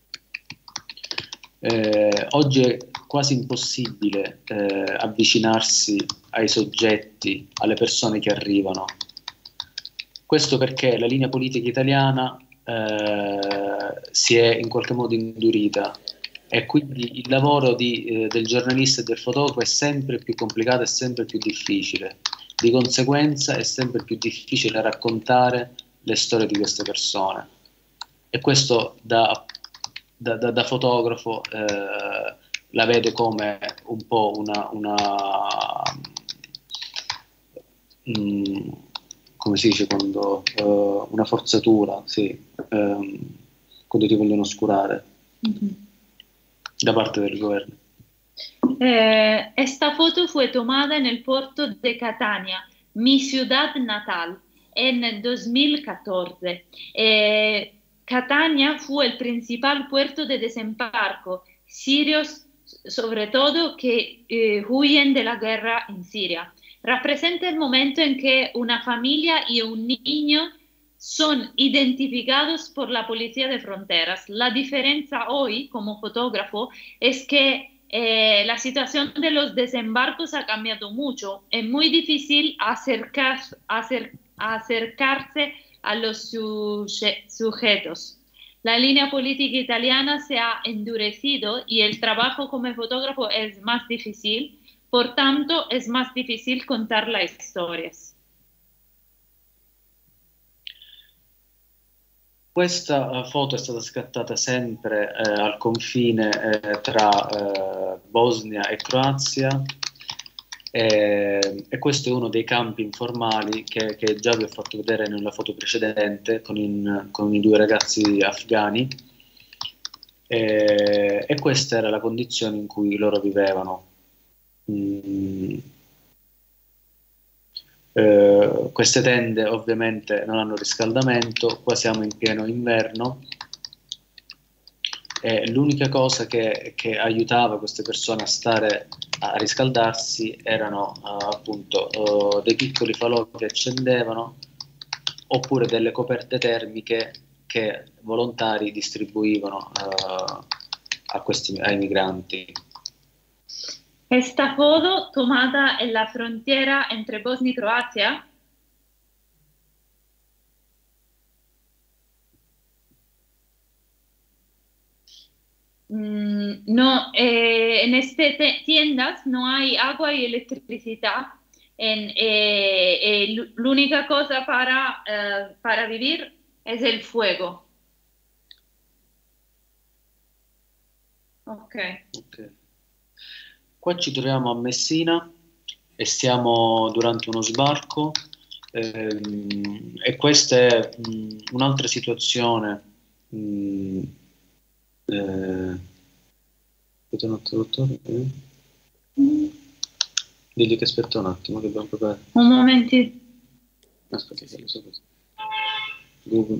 Eh, oggi è quasi impossibile eh, avvicinarsi ai soggetti, alle persone che arrivano. Questo perché la linea politica italiana eh, si è in qualche modo indurita e quindi il lavoro di, eh, del giornalista e del fotografo è sempre più complicato e sempre più difficile. Di conseguenza è sempre più difficile raccontare le storie di queste persone. E questo da, da, da, da fotografo eh, la vedo come un po' una, una mm, come si dice quando uh, una forzatura, sì, um, quando ti vogliono oscurare mm-hmm. da parte del governo. Eh, esta foto fue tomada en el puerto de Catania, mi ciudad natal, en dos mil catorce. Eh, Catania fue el principal puerto de desembarco, sirios sobre todo que eh, huyen de la guerra en Siria. Representa el momento en que una familia y un niño son identificados por la policía de fronteras. La diferencia hoy, como fotógrafo, es que eh, la situación de los desembarcos ha cambiado mucho. Es muy difícil acercar, acer, acercarse a los suje, sujetos. La línea política italiana se ha endurecido y el trabajo como fotógrafo es más difícil. Por tanto, es más difícil contar las historias. Questa foto è stata scattata sempre eh, al confine eh, tra eh, Bosnia e Croazia e, e questo è uno dei campi informali che, che già vi ho fatto vedere nella foto precedente con, in, con i due ragazzi afghani e, e questa era la condizione in cui loro vivevano. Mm. Eh, queste tende ovviamente non hanno riscaldamento, qua siamo in pieno inverno e l'unica cosa che, che aiutava queste persone a stare a riscaldarsi erano uh, appunto uh, dei piccoli falò che accendevano oppure delle coperte termiche che volontari distribuivano uh, a questi, ai migranti. Esta foto tomada en la frontera entre Bosnia y Croacia mm, no, eh, en estas tiendas no hay agua y electricidad. En, eh, eh, l'unica cosa para, eh, para vivir es el fuego. Ok. Ok. Qua ci troviamo a Messina e siamo durante uno sbarco ehm, e questa è un'altra situazione. Mh, eh, un attimo, eh? Digli che aspetta un attimo che abbiamo preparato. Un momentino. Aspetta, sì, sì. Google.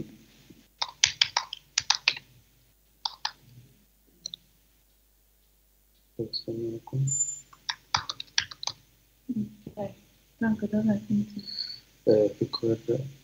Franco, dov'è? Eh, piccolo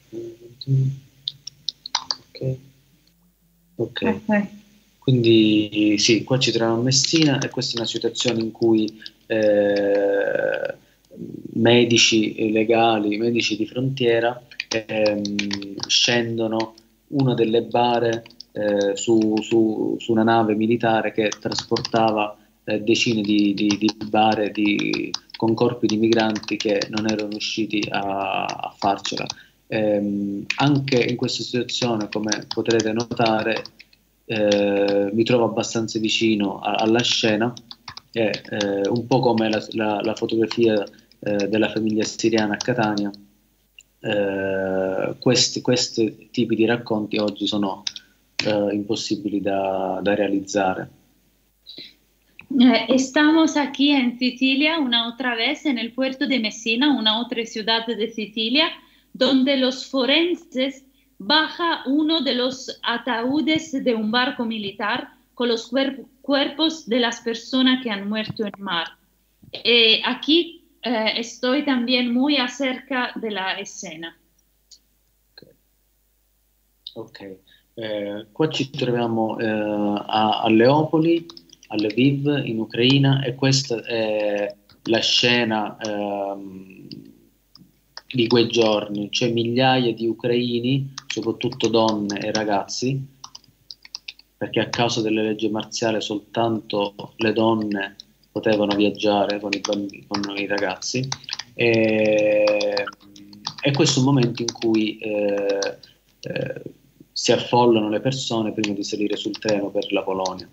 ok. Ok. Ok. Quindi sì, qua ci troviamo a Messina e questa è una situazione in cui eh, medici legali, medici di frontiera ehm, scendono una delle bare eh, su, su, su una nave militare che trasportava eh, decine di, di, di bare di, con corpi di migranti che non erano riusciti a, a farcela. Ehm, anche in questa situazione, come potrete notare, eh, mi trovo abbastanza vicino a, alla scena, e, eh, un po' come la, la, la fotografia eh, della famiglia siriana a Catania. Eh, questi, questi tipi di racconti oggi sono eh, impossibili da, da realizzare. Eh, estamos aquí en Sicilia una otra vez en el puerto de Messina, una otra ciudad de Sicilia, donde los forenses baja uno de los ataúdes de un barco militar con los cuerp cuerpos de las personas que han muerto en mar. Eh, aquí eh, estoy también muy acerca de la escena. Ok, okay. Eh, qua ci troviamo eh, a, a Leopoli, a Lviv in Ucraina, e questa è la scena ehm, di quei giorni. C'è migliaia di ucraini, soprattutto donne e ragazzi, perché a causa delle leggi marziali soltanto le donne potevano viaggiare con i, bambini, con i ragazzi, E, e questo è un momento in cui eh, eh, si affollano le persone prima di salire sul treno per la Polonia.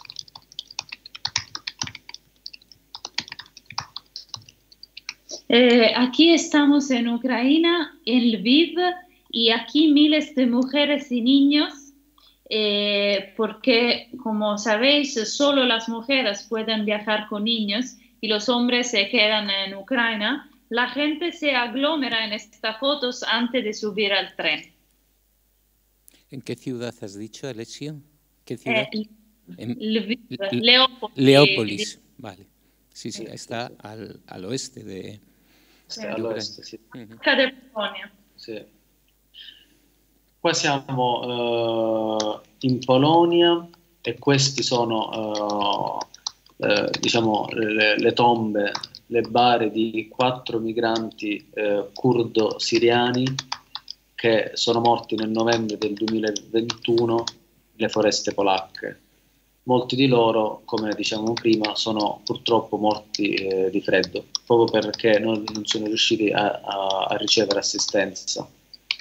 Eh, aquí estamos en Ucrania, en Lviv, y aquí miles de mujeres y niños, eh, porque como sabéis, solo las mujeres pueden viajar con niños y los hombres se quedan en Ucrania. La gente se aglomera en estas fotos antes de subir al tren. ¿En qué ciudad has dicho, Alessio? ¿Qué ciudad? Eh, en Lviv, Le Leópolis. Leópolis, vale. Sí, sí, está al, al oeste de, sì, all'est, sì. Uh-huh. De Polonia. Sì. Qua siamo uh, in Polonia e questi sono uh, uh, diciamo le, le tombe, le bare di quattro migranti uh, curdo-siriani che sono morti nel novembre del duemilaventuno nelle foreste polacche. Molti di loro, come dicevamo prima, sono purtroppo morti eh, di freddo, proprio perché non, non sono riusciti a, a, a ricevere assistenza.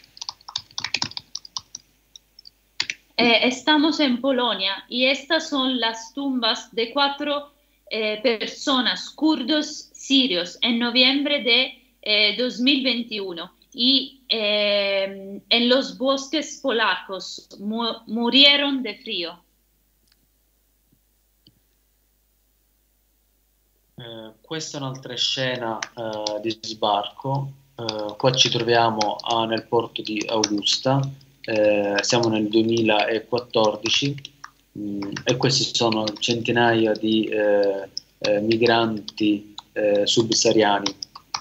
Eh, estamos en Polonia y estas son las tumbas de cuatro eh, personas kurdos sirios en noviembre de eh, dos mil veintiuno y eh, en los bosques polacos mu murieron de frío. Eh, questa è un'altra scena eh, di sbarco. Eh, qua ci troviamo ah, nel porto di Augusta, eh, siamo nel duemilaquattordici mh, e questi sono centinaia di eh, eh, migranti eh, subsahariani.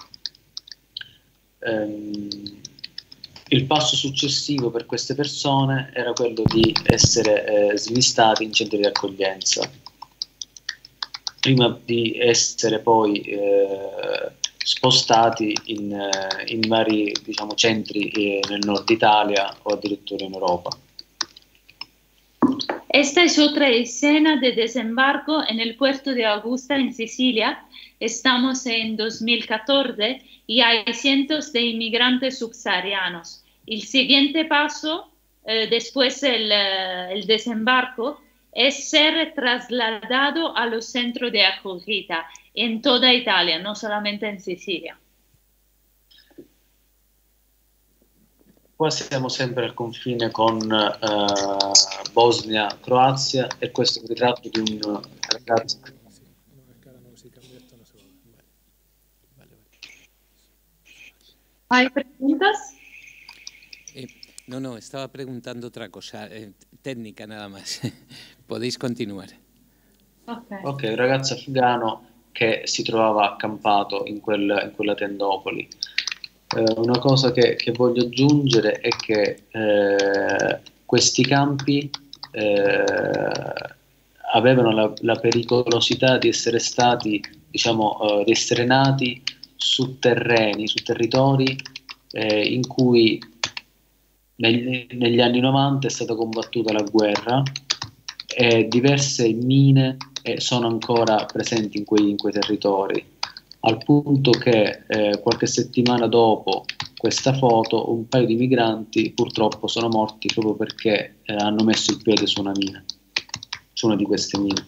Eh, il passo successivo per queste persone era quello di essere eh, smistati in centri di accoglienza, prima di essere poi eh, spostati in, eh, in vari diciamo, centri eh, nel nord Italia o addirittura in Europa. Esta es otra escena de desembarco en el puerto de Augusta en Sicilia. Estamos en dos mil catorce y hay cientos de inmigrantes subsaharianos. El siguiente paso, eh, después del el desembarco, es ser trasladado a los centros de acogida en toda Italia, no solamente en Sicilia. Qua siamo sempre al confine con uh, Bosnia-Croazia e questo è un ritratto di un ragazzo. ¿Hay preguntas? Eh, no, no, estaba preguntando otra cosa, eh, técnica nada más. Podéis continuar. Okay. Ok, un ragazzo afghano che si trovava accampato in, quel, in quella tendopoli. Eh, una cosa che, che voglio aggiungere è che eh, questi campi eh, avevano la, la pericolosità di essere stati, diciamo, eh, di essere nati su terreni, su territori eh, in cui negli, negli anni novanta è stata combattuta la guerra e diverse mine eh, sono ancora presenti in quei, in quei territori, al punto che eh, qualche settimana dopo questa foto un paio di migranti purtroppo sono morti proprio perché eh, hanno messo il piede su una mina, su una di queste mine.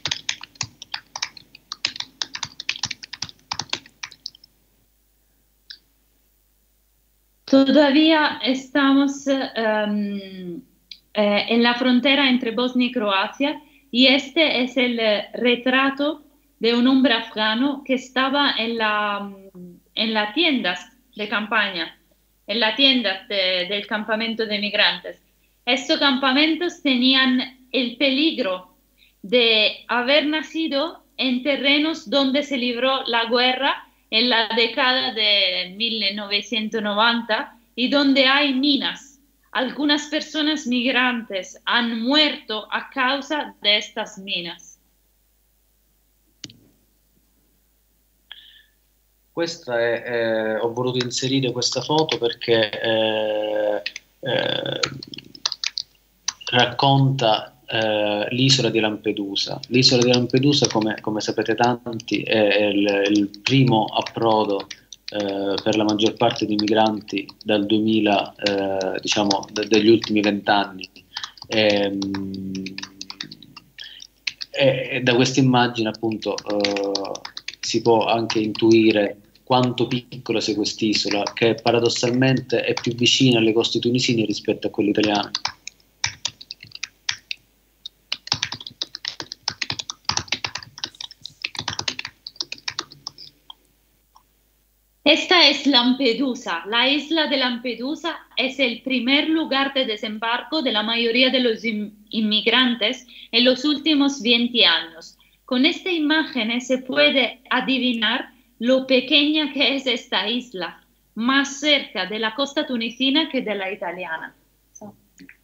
Todavía estamos um, eh, en la frontera entre Bosnia y Croacia y este es el retrato de un hombre afgano que estaba en la, en la tienda de campaña, en la tienda de, del campamento de migrantes. Estos campamentos tenían el peligro de haber nacido en terrenos donde se libró la guerra en la década de mil novecientos noventa y donde hay minas. Algunas personas migrantes han muerto a causa de estas minas. Questa è, eh, ho voluto inserire questa foto perché eh, eh, racconta eh, l'isola di Lampedusa. L'isola di Lampedusa, come, come sapete tanti, è il, il primo approdo eh, per la maggior parte dei migranti dal duemila, eh, diciamo de- degli ultimi vent'anni. E, e, e da questa immagine appunto eh, si può anche intuire quanto piccola sia quest'isola, che paradossalmente è più vicina alle coste tunisine rispetto a quelle italiane. Esta es Lampedusa. La isla de Lampedusa es el primer lugar de desembarco de la mayoría de los inmigrantes en los últimos veinte años. Con esta imagen se puede adivinar lo pequeña que es esta isla, más cerca de la costa tunisina que de la italiana. So.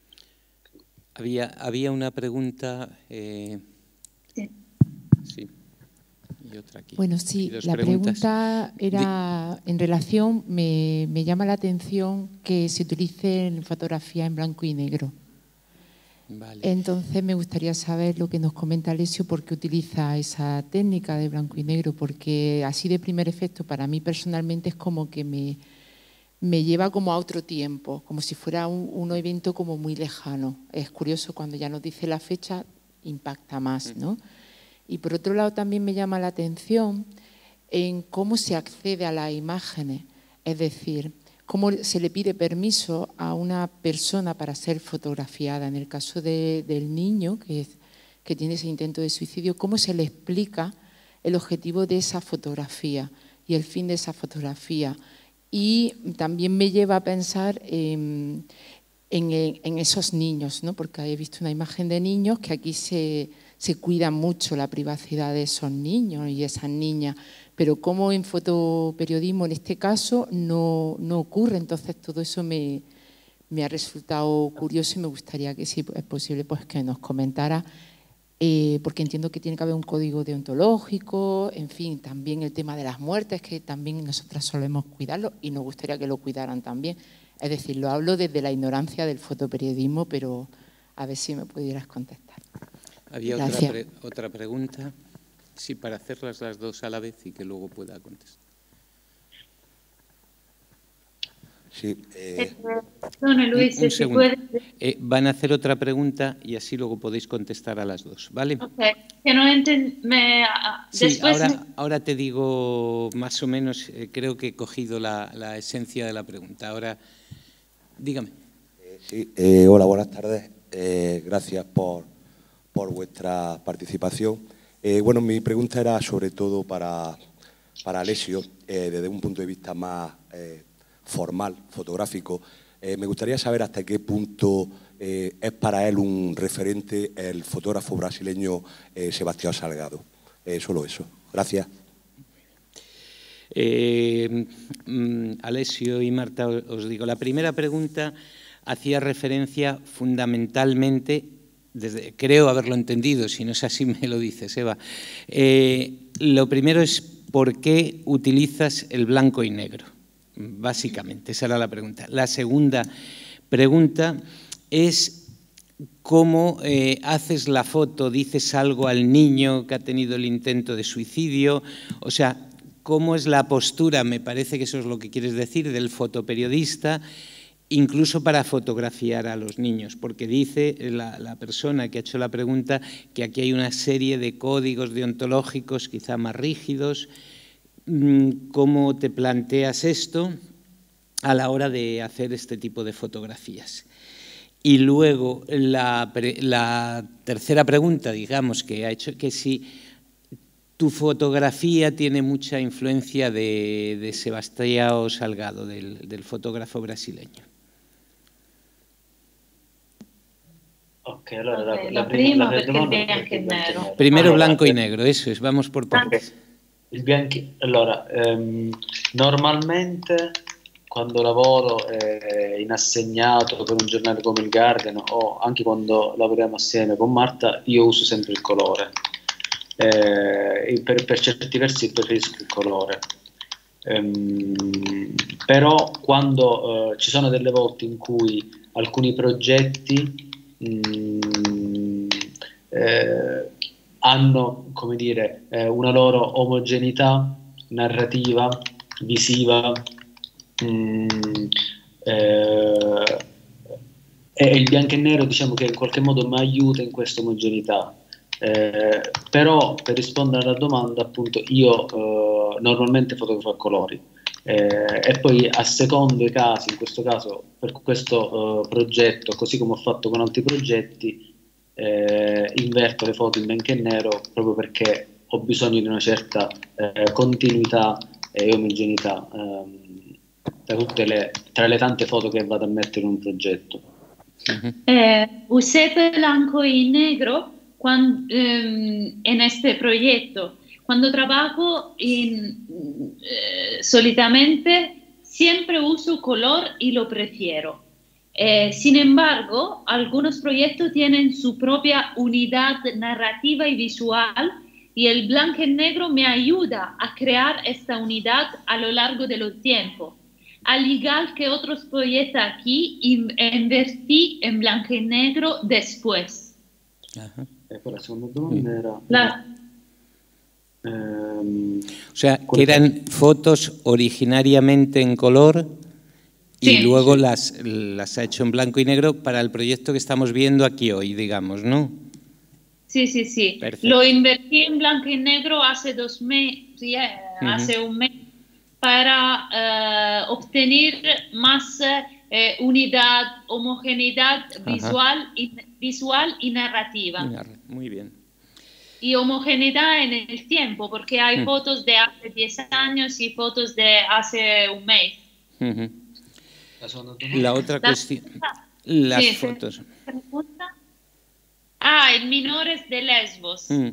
Había, había una pregunta. Eh, sí. sí. Y otra aquí. Bueno, sí, la preguntas. pregunta era en relación, me, me llama la atención que se utilicen fotografías en blanco y negro. Vale. Entonces me gustaría saber lo que nos comenta Alessio, por qué utiliza esa técnica de blanco y negro, porque así de primer efecto para mí personalmente es como que me, me lleva como a otro tiempo, como si fuera un, un evento como muy lejano. Es curioso, cuando ya nos dice la fecha impacta más, ¿no? Y por otro lado también me llama la atención en cómo se accede a las imágenes, es decir, cómo se le pide permiso a una persona para ser fotografiada. En el caso de, del niño que, que tiene ese intento de suicidio, cómo se le explica el objetivo de esa fotografía y el fin de esa fotografía. Y también me lleva a pensar en, en, en esos niños, ¿no? Porque he visto una imagen de niños que aquí se... se cuida mucho la privacidad de esos niños y esas niñas, pero como en fotoperiodismo en este caso no, no ocurre. Entonces todo eso me, me ha resultado curioso y me gustaría que, si es posible, pues que nos comentara, eh, porque entiendo que tiene que haber un código deontológico, en fin, también el tema de las muertes, que también nosotras solemos cuidarlo y nos gustaría que lo cuidaran también. Es decir, lo hablo desde la ignorancia del fotoperiodismo, pero a ver si me pudieras contestar. Había otra, pre otra pregunta, sí, para hacerlas las dos a la vez y que luego pueda contestar. Sí, eh, Perdone, Luis, un, un si segundo. puede... Eh, van a hacer otra pregunta y así luego podéis contestar a las dos, ¿vale? Okay. Que no enten... me... Sí, Después ahora, me... ahora te digo más o menos, eh, creo que he cogido la, la esencia de la pregunta. Ahora, dígame. Eh, sí, eh, hola, buenas tardes. Eh, gracias por... por vuestra participación. Eh, bueno, mi pregunta era sobre todo para, para Alessio, eh, desde un punto de vista más eh, formal, fotográfico. Eh, me gustaría saber hasta qué punto eh, es para él un referente el fotógrafo brasileño eh, Sebastián Salgado. Eh, solo eso. Gracias. Eh, Alessio y Marta, os digo, la primera pregunta hacía referencia fundamentalmente, desde, creo haberlo entendido, si no es así me lo dices, Eva. Eh, lo primero es ¿por qué utilizas el blanco y negro? Básicamente, esa era la pregunta. La segunda pregunta es cómo eh, haces la foto, dices algo al niño que ha tenido el intento de suicidio, o sea, cómo es la postura, me parece que eso es lo que quieres decir, del fotoperiodista, incluso para fotografiar a los niños, porque dice la, la persona que ha hecho la pregunta que aquí hay una serie de códigos deontológicos quizá más rígidos. ¿Cómo te planteas esto a la hora de hacer este tipo de fotografías? Y luego la, la tercera pregunta, digamos, que ha hecho, que si tu fotografía tiene mucha influencia de, de Sebastião Salgado, del, del fotógrafo brasileño. Ok, allora la, Okay, la, la prima, la perché domanda il bianco e nero. Primero allora, blanco y eh, negro, eso es, vamos por partes. Il bianco, allora, ehm, normalmente quando lavoro eh, in assegnato per un giornale come il Guardian o anche quando lavoriamo assieme con Marta, io uso sempre il colore. Eh, per, per certi versi preferisco il colore. Ehm, però quando eh, ci sono delle volte in cui alcuni progetti mh, eh, hanno, come dire, eh, una loro omogeneità narrativa visiva, mh, eh, e il bianco e nero diciamo che in qualche modo mi aiuta in questa omogeneità. Eh, però per rispondere alla domanda, appunto, io eh, normalmente fotografo a colori, eh, e poi a secondo i casi, in questo caso per questo eh, progetto, così come ho fatto con altri progetti, eh, inverto le foto in bianco e nero proprio perché ho bisogno di una certa eh, continuità e omogeneità ehm, tra, tutte le, tra le tante foto che vado a mettere in un progetto. Eh, usé blanco y negro cuando, eh, en este proyecto. Cuando trabajo in, eh, solitamente siempre uso color y lo prefiero. Eh, sin embargo, algunos proyectos tienen su propia unidad narrativa y visual y el blanco y negro me ayuda a crear esta unidad a lo largo del tiempo. Al igual que otros proyectos aquí, invertí en blanco y negro después. Ajá. Ecco, la seconda domanda era... La, ehm, O sea, que eran fotos originariamente en color y Sí. luego las, las ha hecho en blanco y negro para el proyecto que estamos viendo aquí hoy, digamos, ¿no? sí, sí, sí. Perfecto. Lo invertí en blanco y negro hace dos meses, sí, eh, Ujú. hace un mes, para eh, obtener más eh, unidad, homogeneidad visual y, visual y narrativa. Muy bien. Y homogeneidad en el tiempo, porque hay Mm. fotos de hace diez años y fotos de hace un mes. Ujú. la seconda domanda? La otra La- cuestión, las Sí, fotos. pregunta. Ah, il minore de Lesbos. Mm.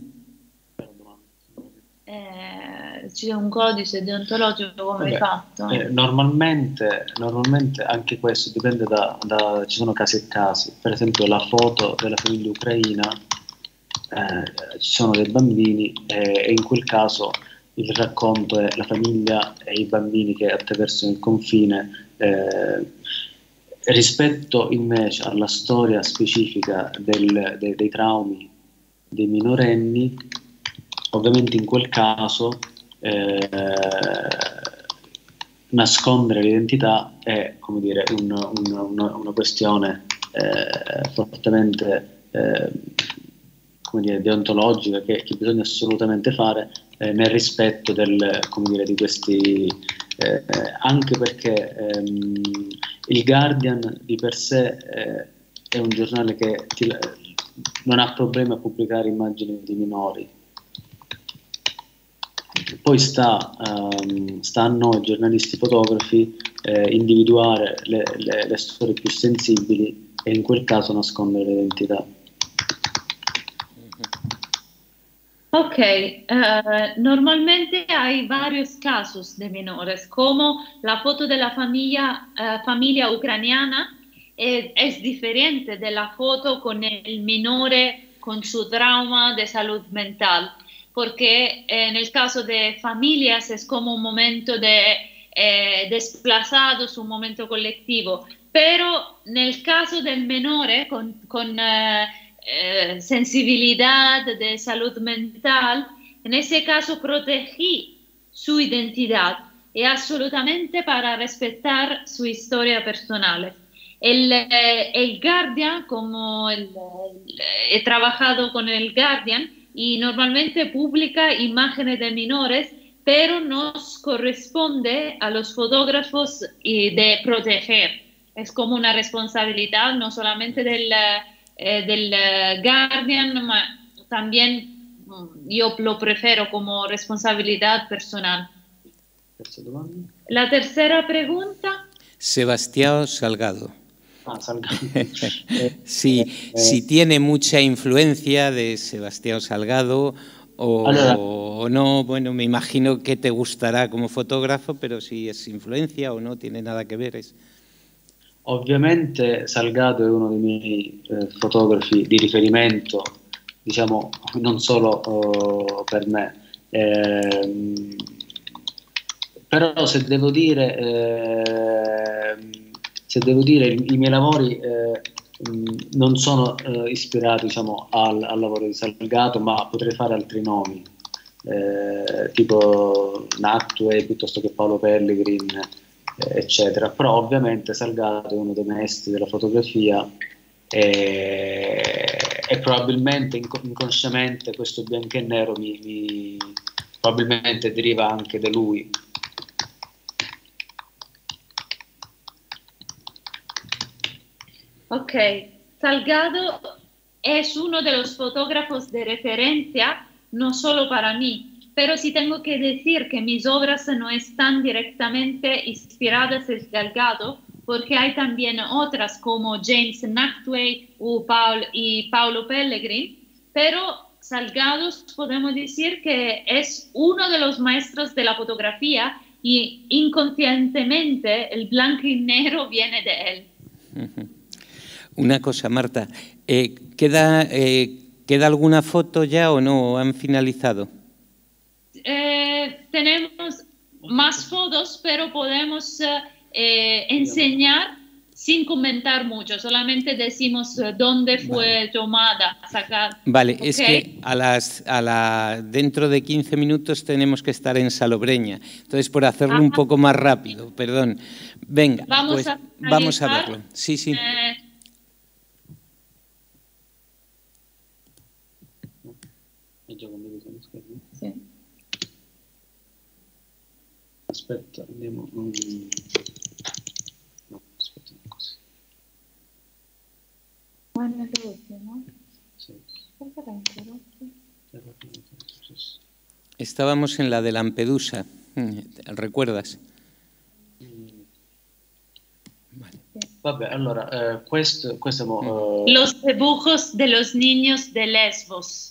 Eh, c'è un codice deontologico come hai Vabbè, fatto? eh, normalmente, normalmente anche questo dipende da, da- ci sono casi e casi. Per esempio la foto della famiglia ucraina, eh, ci sono dei bambini eh, e in quel caso il racconto è la famiglia e i bambini che attraversano il confine. eh, rispetto invece alla storia specifica del- dei, dei traumi dei minorenni, ovviamente in quel caso eh, nascondere l'identità è, come dire, un- un- una, una questione eh, fortemente eh, come dire, deontologica che, che bisogna assolutamente fare eh, nel rispetto del, come dire, di questi eh, eh, anche perché ehm, il Guardian di per sé eh, è un giornale che ti- non ha problemi a pubblicare immagini di minori. Poi sta, ehm, sta a noi giornalisti fotografi eh, individuare le, le- le storie più sensibili e in quel caso nascondere l'identità. Ok, eh, normalmente hay varios casos de menores, como la foto de la familia, eh, familia ucraniana eh, es diferente de la foto con el menore con su trauma de salud mental, porque eh, en el caso de familias es como un momento de eh, desplazados, un momento colectivo, pero en el caso del menore con, con eh, eh, sensibilidad de salud mental, en ese caso protegí su identidad y absolutamente para respetar su historia personal. El, eh, el Guardian, como el, el- he trabajado con el Guardian y normalmente publica imágenes de menores, pero nos corresponde a los fotógrafos y de proteger. Es como una responsabilidad no solamente del, eh, del eh, Guardian, ma también mm, yo lo prefiero como responsabilidad personal. Terza domanda? La tercera pregunta. Sebastián Salgado. Ah, Salgado. Eh, Si, eh, si tiene mucha influencia de Sebastián Salgado o, Allora. o no, bueno, me imagino que te gustará como fotógrafo, pero si es influencia o no, tiene nada que ver. Es... Ovviamente Salgado è uno dei miei eh, fotografi di riferimento, diciamo, non solo oh, per me. Ehm, però se devo dire, ehm, se devo dire i, i miei lavori eh, mh, non sono eh, ispirati, diciamo, al, al lavoro di Salgado, ma potrei fare altri nomi. eh, tipo Nactue piuttosto che Paolo Pellegrin, eh, eccetera. Però ovviamente Salgado è uno dei maestri della fotografia e, e probabilmente inc inconsciamente questo bianco e nero mi, mi probabilmente deriva anche da lui. Ok, Salgado es uno de los fotógrafos de referencia, no solo para mí, pero sí tengo que decir que mis obras no están directamente inspiradas en Salgado, porque hay también otras como James Nachtwey o Paul, y Paulo Pellegrin, pero Salgado podemos decir que es uno de los maestros de la fotografía y inconscientemente el blanco y negro viene de él. Uh-huh. Una cosa, Marta, eh, ¿queda, eh, ¿queda alguna foto ya o no? ¿Han finalizado? Eh, tenemos más fotos, pero podemos eh, enseñar sin comentar mucho, solamente decimos dónde fue vale. tomada, sacada. Vale, ¿Okay? Es que a las, a la, dentro de quince minutos tenemos que estar en Salobreña, entonces por hacerlo Ajá. un poco más rápido, perdón. Venga, vamos, pues, a, vamos a verlo. Sí, sí. Eh, Sì. Aspetta, andiamo. Um... No, aspetta così. Buona luce, no? Sì. Estábamos en la de Lampedusa, ¿recuerdas? Vale. Vabbè, allora, eh, questo, questo è mo, uh... Los dibujos de los niños de Lesbos.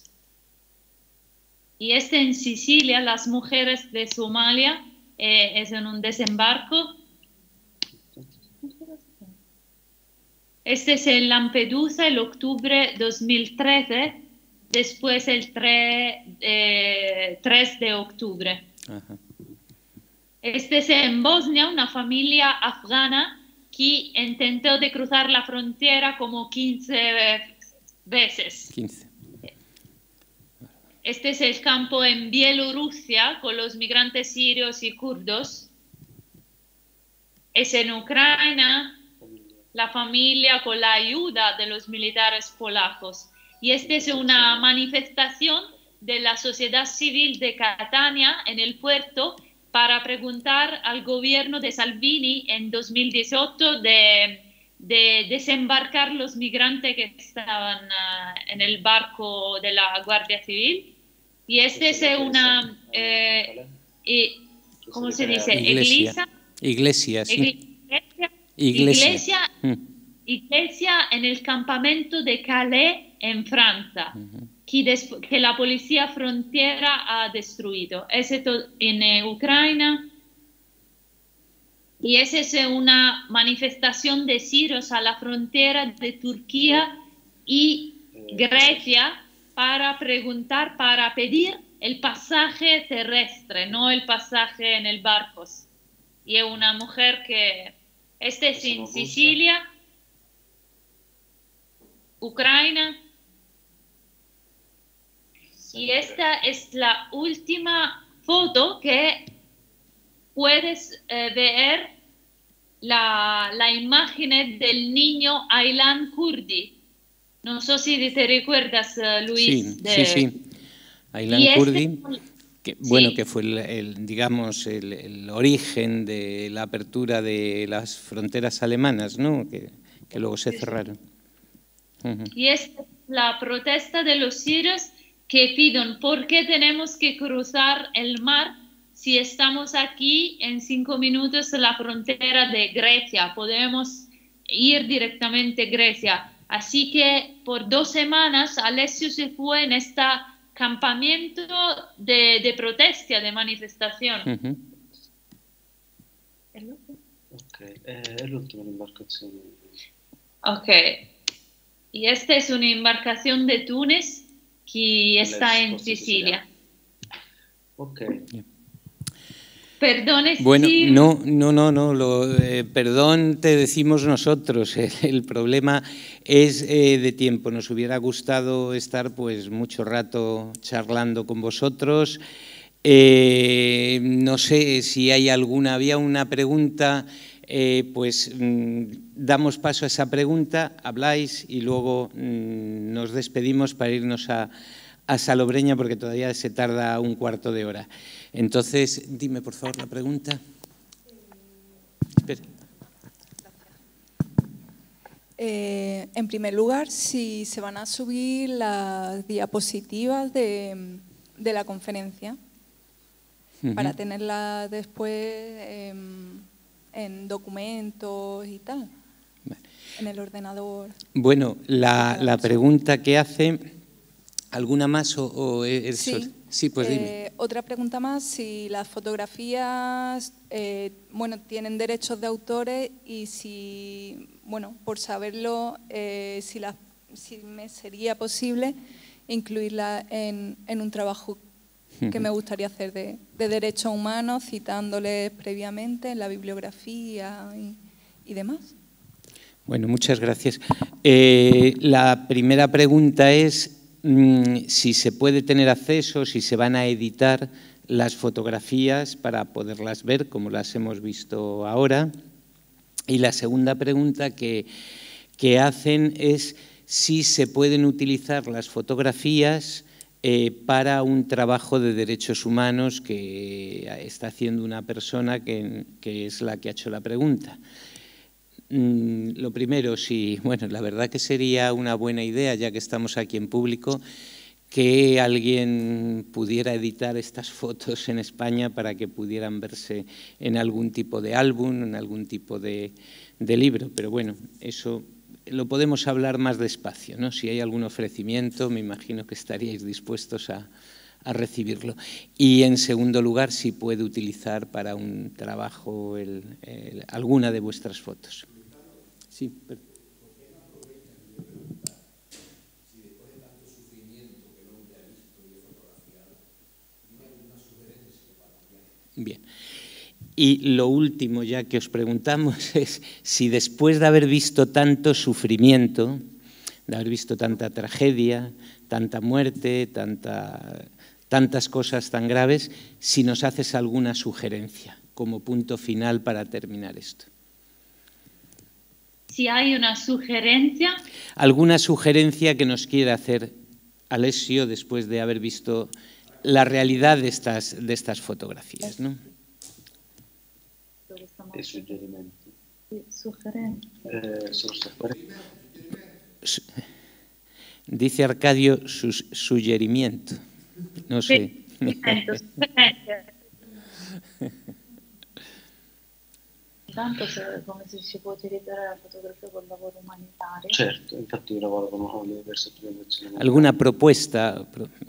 Y este en Sicilia, las mujeres de Somalia, eh, es en un desembarco. Este es en Lampedusa, el octubre dos mil trece, después el tres, eh, tres de octubre. Ajá. Este es en Bosnia, una familia afgana que intentó de cruzar la frontera como quince veces. quince. Este es el campo en Bielorrusia con los migrantes sirios y kurdos. Es en Ucrania, la familia con la ayuda de los militares polacos. Y esta es una manifestación de la sociedad civil de Catania en el puerto para preguntar al gobierno de Salvini en dos mil dieciocho de, de desembarcar los migrantes que estaban uh, en el barco de la Guardia Civil. Y este es una, eh, eh, ¿cómo se dice? Iglesia. Iglesia, sí. Iglesia, iglesia. Iglesia, mm. iglesia en el campamento de Calais, en Francia, uh-huh. que, que la policía frontiera ha destruido. Es en eh, Ucrania. Y esa es una manifestación de sirios a la frontera de Turquía y Grecia, para preguntar, para pedir el pasaje terrestre, no el pasaje en el barco. Y es una mujer que, este es en Sicilia, Ucrania, y esta es la última foto que puedes eh, ver la, la imagen del niño Aylan Kurdi. No sé si te recuerdas, uh, Luis. Sí, de... sí, sí. Aylan Kurdi, este... que, bueno, sí. que fue el, el digamos, el, el origen de la apertura de las fronteras alemanas, ¿no? Que, que luego se cerraron. Uh-huh. Y es la protesta de los sirios que piden, ¿por qué tenemos que cruzar el mar si estamos aquí en cinco minutos en la frontera de Grecia? Podemos ir directamente a Grecia. Así que por dos semanas Alessio se fue en este campamento de, de protesta, de manifestación. Uh-huh. Ok, è l'ultima imbarcazione. Ok, y esta es una embarcación de Túnez que está en Sicilia. Ok. Perdón, Bueno, sí. no, no, no, no lo, eh, perdón te decimos nosotros, el, el problema es eh, de tiempo. Nos hubiera gustado estar pues mucho rato charlando con vosotros. Eh, no sé si hay alguna, había una pregunta, eh, pues mmm, damos paso a esa pregunta, habláis y luego mmm, nos despedimos para irnos a, a Salobreña porque todavía se tarda un cuarto de hora. Entonces, dime por favor la pregunta. Espera. Eh, en primer lugar, si se van a subir las diapositivas de, de la conferencia uh-huh. para tenerlas después eh, en documentos y tal, vale. en el ordenador. Bueno, la, la pregunta que hace, ¿alguna más o, o es sí. Sol? Sí, pues dime. Eh, otra pregunta más, si las fotografías, eh, bueno, tienen derechos de autores y si, bueno, por saberlo, eh, si, la, si me sería posible incluirla en, en un trabajo que me gustaría hacer de, de derechos humanos, citándoles previamente en la bibliografía y, y demás. Bueno, muchas gracias. Eh, la primera pregunta es si se puede tener acceso, si se van a editar las fotografías para poderlas ver, como las hemos visto ahora. Y la segunda pregunta que, que hacen es si se pueden utilizar las fotografías eh, para un trabajo de derechos humanos que está haciendo una persona que, que es la que ha hecho la pregunta. Lo primero, sí, bueno, la verdad que sería una buena idea, ya que estamos aquí en público, que alguien pudiera editar estas fotos en España para que pudieran verse en algún tipo de álbum, en algún tipo de, de libro. Pero bueno, eso lo podemos hablar más despacio, ¿no? Si hay algún ofrecimiento, me imagino que estaríais dispuestos a, a recibirlo. Y en segundo lugar, si puede utilizar para un trabajo el, el, alguna de vuestras fotos. Sí, pero... Bien. Y lo último ya que os preguntamos es si después de haber visto tanto sufrimiento, de haber visto tanta tragedia, tanta muerte, tanta, tantas cosas tan graves, si nos haces alguna sugerencia como punto final para terminar esto. Si hay una sugerencia. ¿Alguna sugerencia que nos quiera hacer Alessio después de haber visto la realidad de estas, de estas fotografías, ¿no? E suggerimenti? Sugerencia. Eh, sugerimenti. Dice Arcadio su suggerimiento. No sé. Tanto se, come se si può utilizzare la fotografia con lavoro umanitario. Certo, infatti io lavoro con le diverse organizzazioni. ¿Alguna propuesta?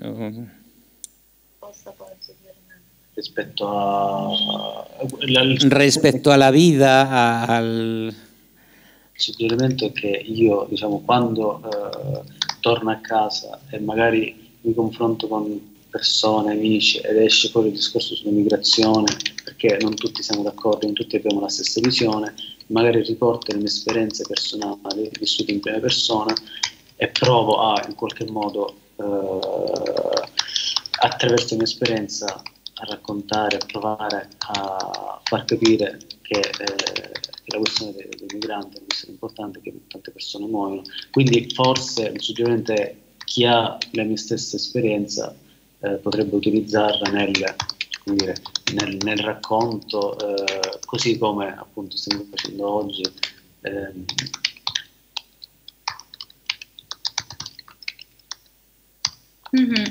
Rispetto a... La, Rispetto alla vita, a, al... Il suggerimento è che io, diciamo, quando eh, torno a casa e magari mi confronto con persone, amici, ed esce fuori il discorso sull'immigrazione, perché non tutti siamo d'accordo, non tutti abbiamo la stessa visione, magari riporto le mie esperienze personali, vissute in prima persona, e provo a, in qualche modo, eh, attraverso la mia esperienza, a raccontare, a provare a far capire che eh, la questione dei, dei migranti è una questione importante, che tante persone muoiono. Quindi forse il suggerimento è chi ha la mia stessa esperienza eh, potrebbe utilizzarla nel, come dire, nel, nel racconto, eh, così come appunto stiamo facendo oggi. Eh, mm-hmm.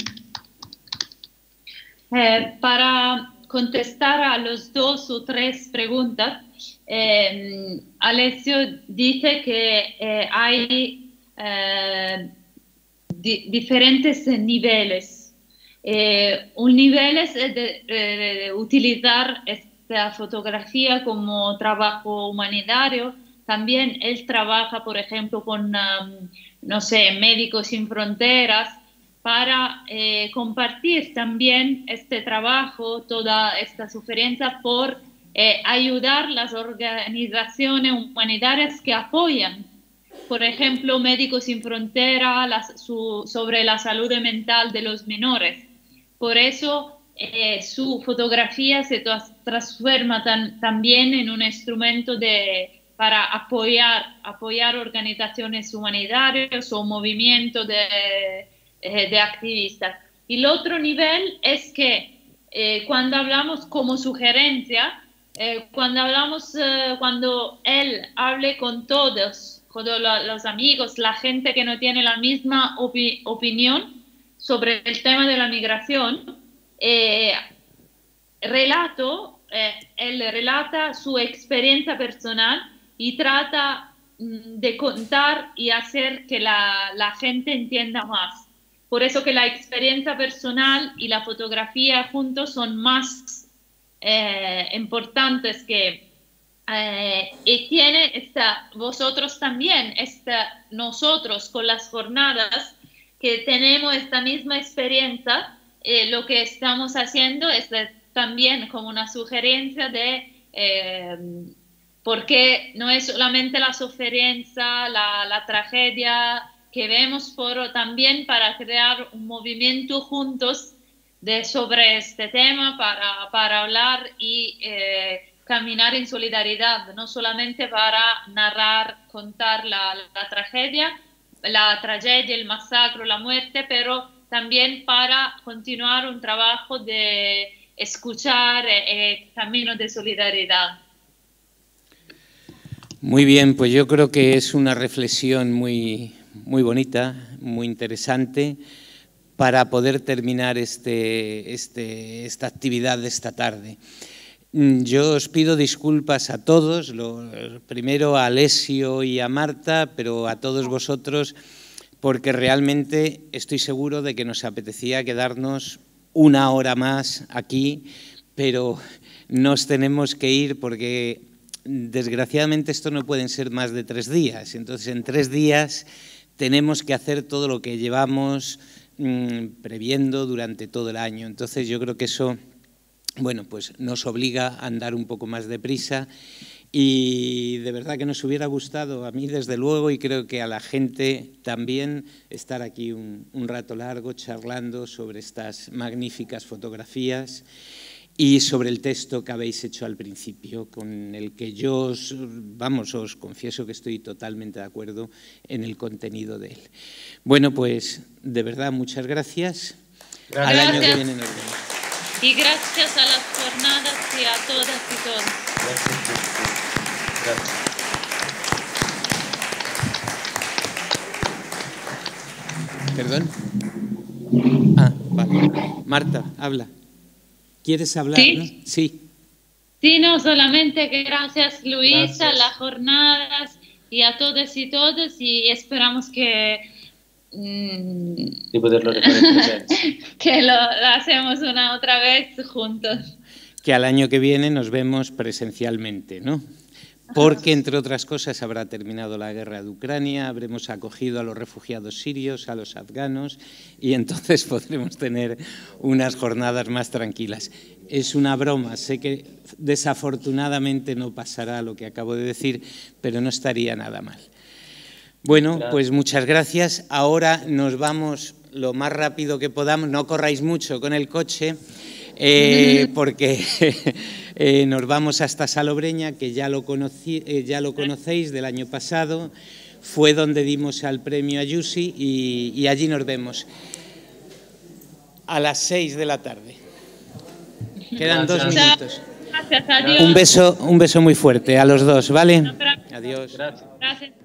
Eh, para contestar a los dos o tres preguntas, eh, Alessio dice que eh, hay eh, di diferentes niveles. Eh, un nivel es de, de, de utilizar esta fotografía como trabajo humanitario. También él trabaja, por ejemplo, con, um, no sé, Médicos Sin Fronteras, para eh, compartir también este trabajo, toda esta sugerencia por eh, ayudar las organizaciones humanitarias que apoyan, por ejemplo, Médicos Sin Fronteras, las, su, sobre la salud mental de los menores. Por eso eh, su fotografía se transforma tan, también en un instrumento de, para apoyar, apoyar organizaciones humanitarias o movimientos de, eh, de activistas. Y el otro nivel es que eh, cuando hablamos como sugerencia, eh, cuando hablamos, eh, cuando él hable con todos, con los amigos, la gente que no tiene la misma opi opinión sobre el tema de la migración, eh, relato, eh, él relata su experiencia personal y trata mm, de contar y hacer que la, la gente entienda más. Por eso que la experiencia personal y la fotografía juntos son más eh, importantes que Eh, y tiene esta, vosotros también, esta, nosotros con las jornadas que tenemos esta misma experiencia, eh, lo que estamos haciendo es de, también como una sugerencia de eh, porque no es solamente la sufriencia, la, la tragedia que vemos, pero también para crear un movimiento juntos de, sobre este tema, para, para hablar y eh, caminar en solidaridad, no solamente para narrar, contar la, la tragedia, la tragedia, el masacre, la muerte, pero también para continuar un trabajo de escuchar, eh, camino de solidaridad. Muy bien, pues yo creo que es una reflexión muy, muy bonita, muy interesante, para poder terminar este, este, esta actividad de esta tarde. Yo os pido disculpas a todos, lo, primero a Alessio y a Marta, pero a todos vosotros, porque realmente estoy seguro de que nos apetecía quedarnos una hora más aquí, pero nos tenemos que ir porque desgraciadamente esto no pueden ser más de tres días. Entonces, en tres días tenemos que hacer todo lo que llevamos mmm, previendo durante todo el año. Entonces, yo creo que eso... bueno, pues nos obliga a andar un poco más deprisa y de verdad que nos hubiera gustado, a mí desde luego, y creo que a la gente también, estar aquí un, un rato largo charlando sobre estas magníficas fotografías y sobre el texto que habéis hecho al principio, con el que yo, os, vamos, os confieso que estoy totalmente de acuerdo en el contenido de él. Bueno, pues de verdad, muchas gracias. Gracias. Al año que viene nos vemos. Y gracias a las jornadas y a todas y todos. Gracias. Gracias. ¿Perdón? Ah, vale. Marta, habla. ¿Quieres hablar? ¿Sí? ¿No? Sí. Sí, no, solamente que gracias Luisa, a Gracias. las jornadas y a todas y todos, y esperamos que... Di poterlo ripetere que lo, lo hacemos una otra vez juntos. Que al año que viene nos vemos presencialmente, ¿no? Porque, entre otras cosas, habrá terminado la guerra de Ucrania, habremos acogido a los refugiados sirios, a los afganos, y entonces podremos tener unas jornadas más tranquilas. Es una broma, sé que desafortunadamente no pasará lo que acabo de decir, pero no estaría nada mal. Bueno, pues muchas gracias. Ahora nos vamos lo más rápido que podamos. No corráis mucho con el coche, eh, porque eh, nos vamos hasta Salobreña, que ya lo, conocí, eh, ya lo conocéis del año pasado. Fue donde dimos al premio Ayusi y, y allí nos vemos a las seis de la tarde. Quedan dos minutos. Gracias, adiós. Un beso, un beso muy fuerte a los dos, ¿vale? Adiós. Gracias. Gracias.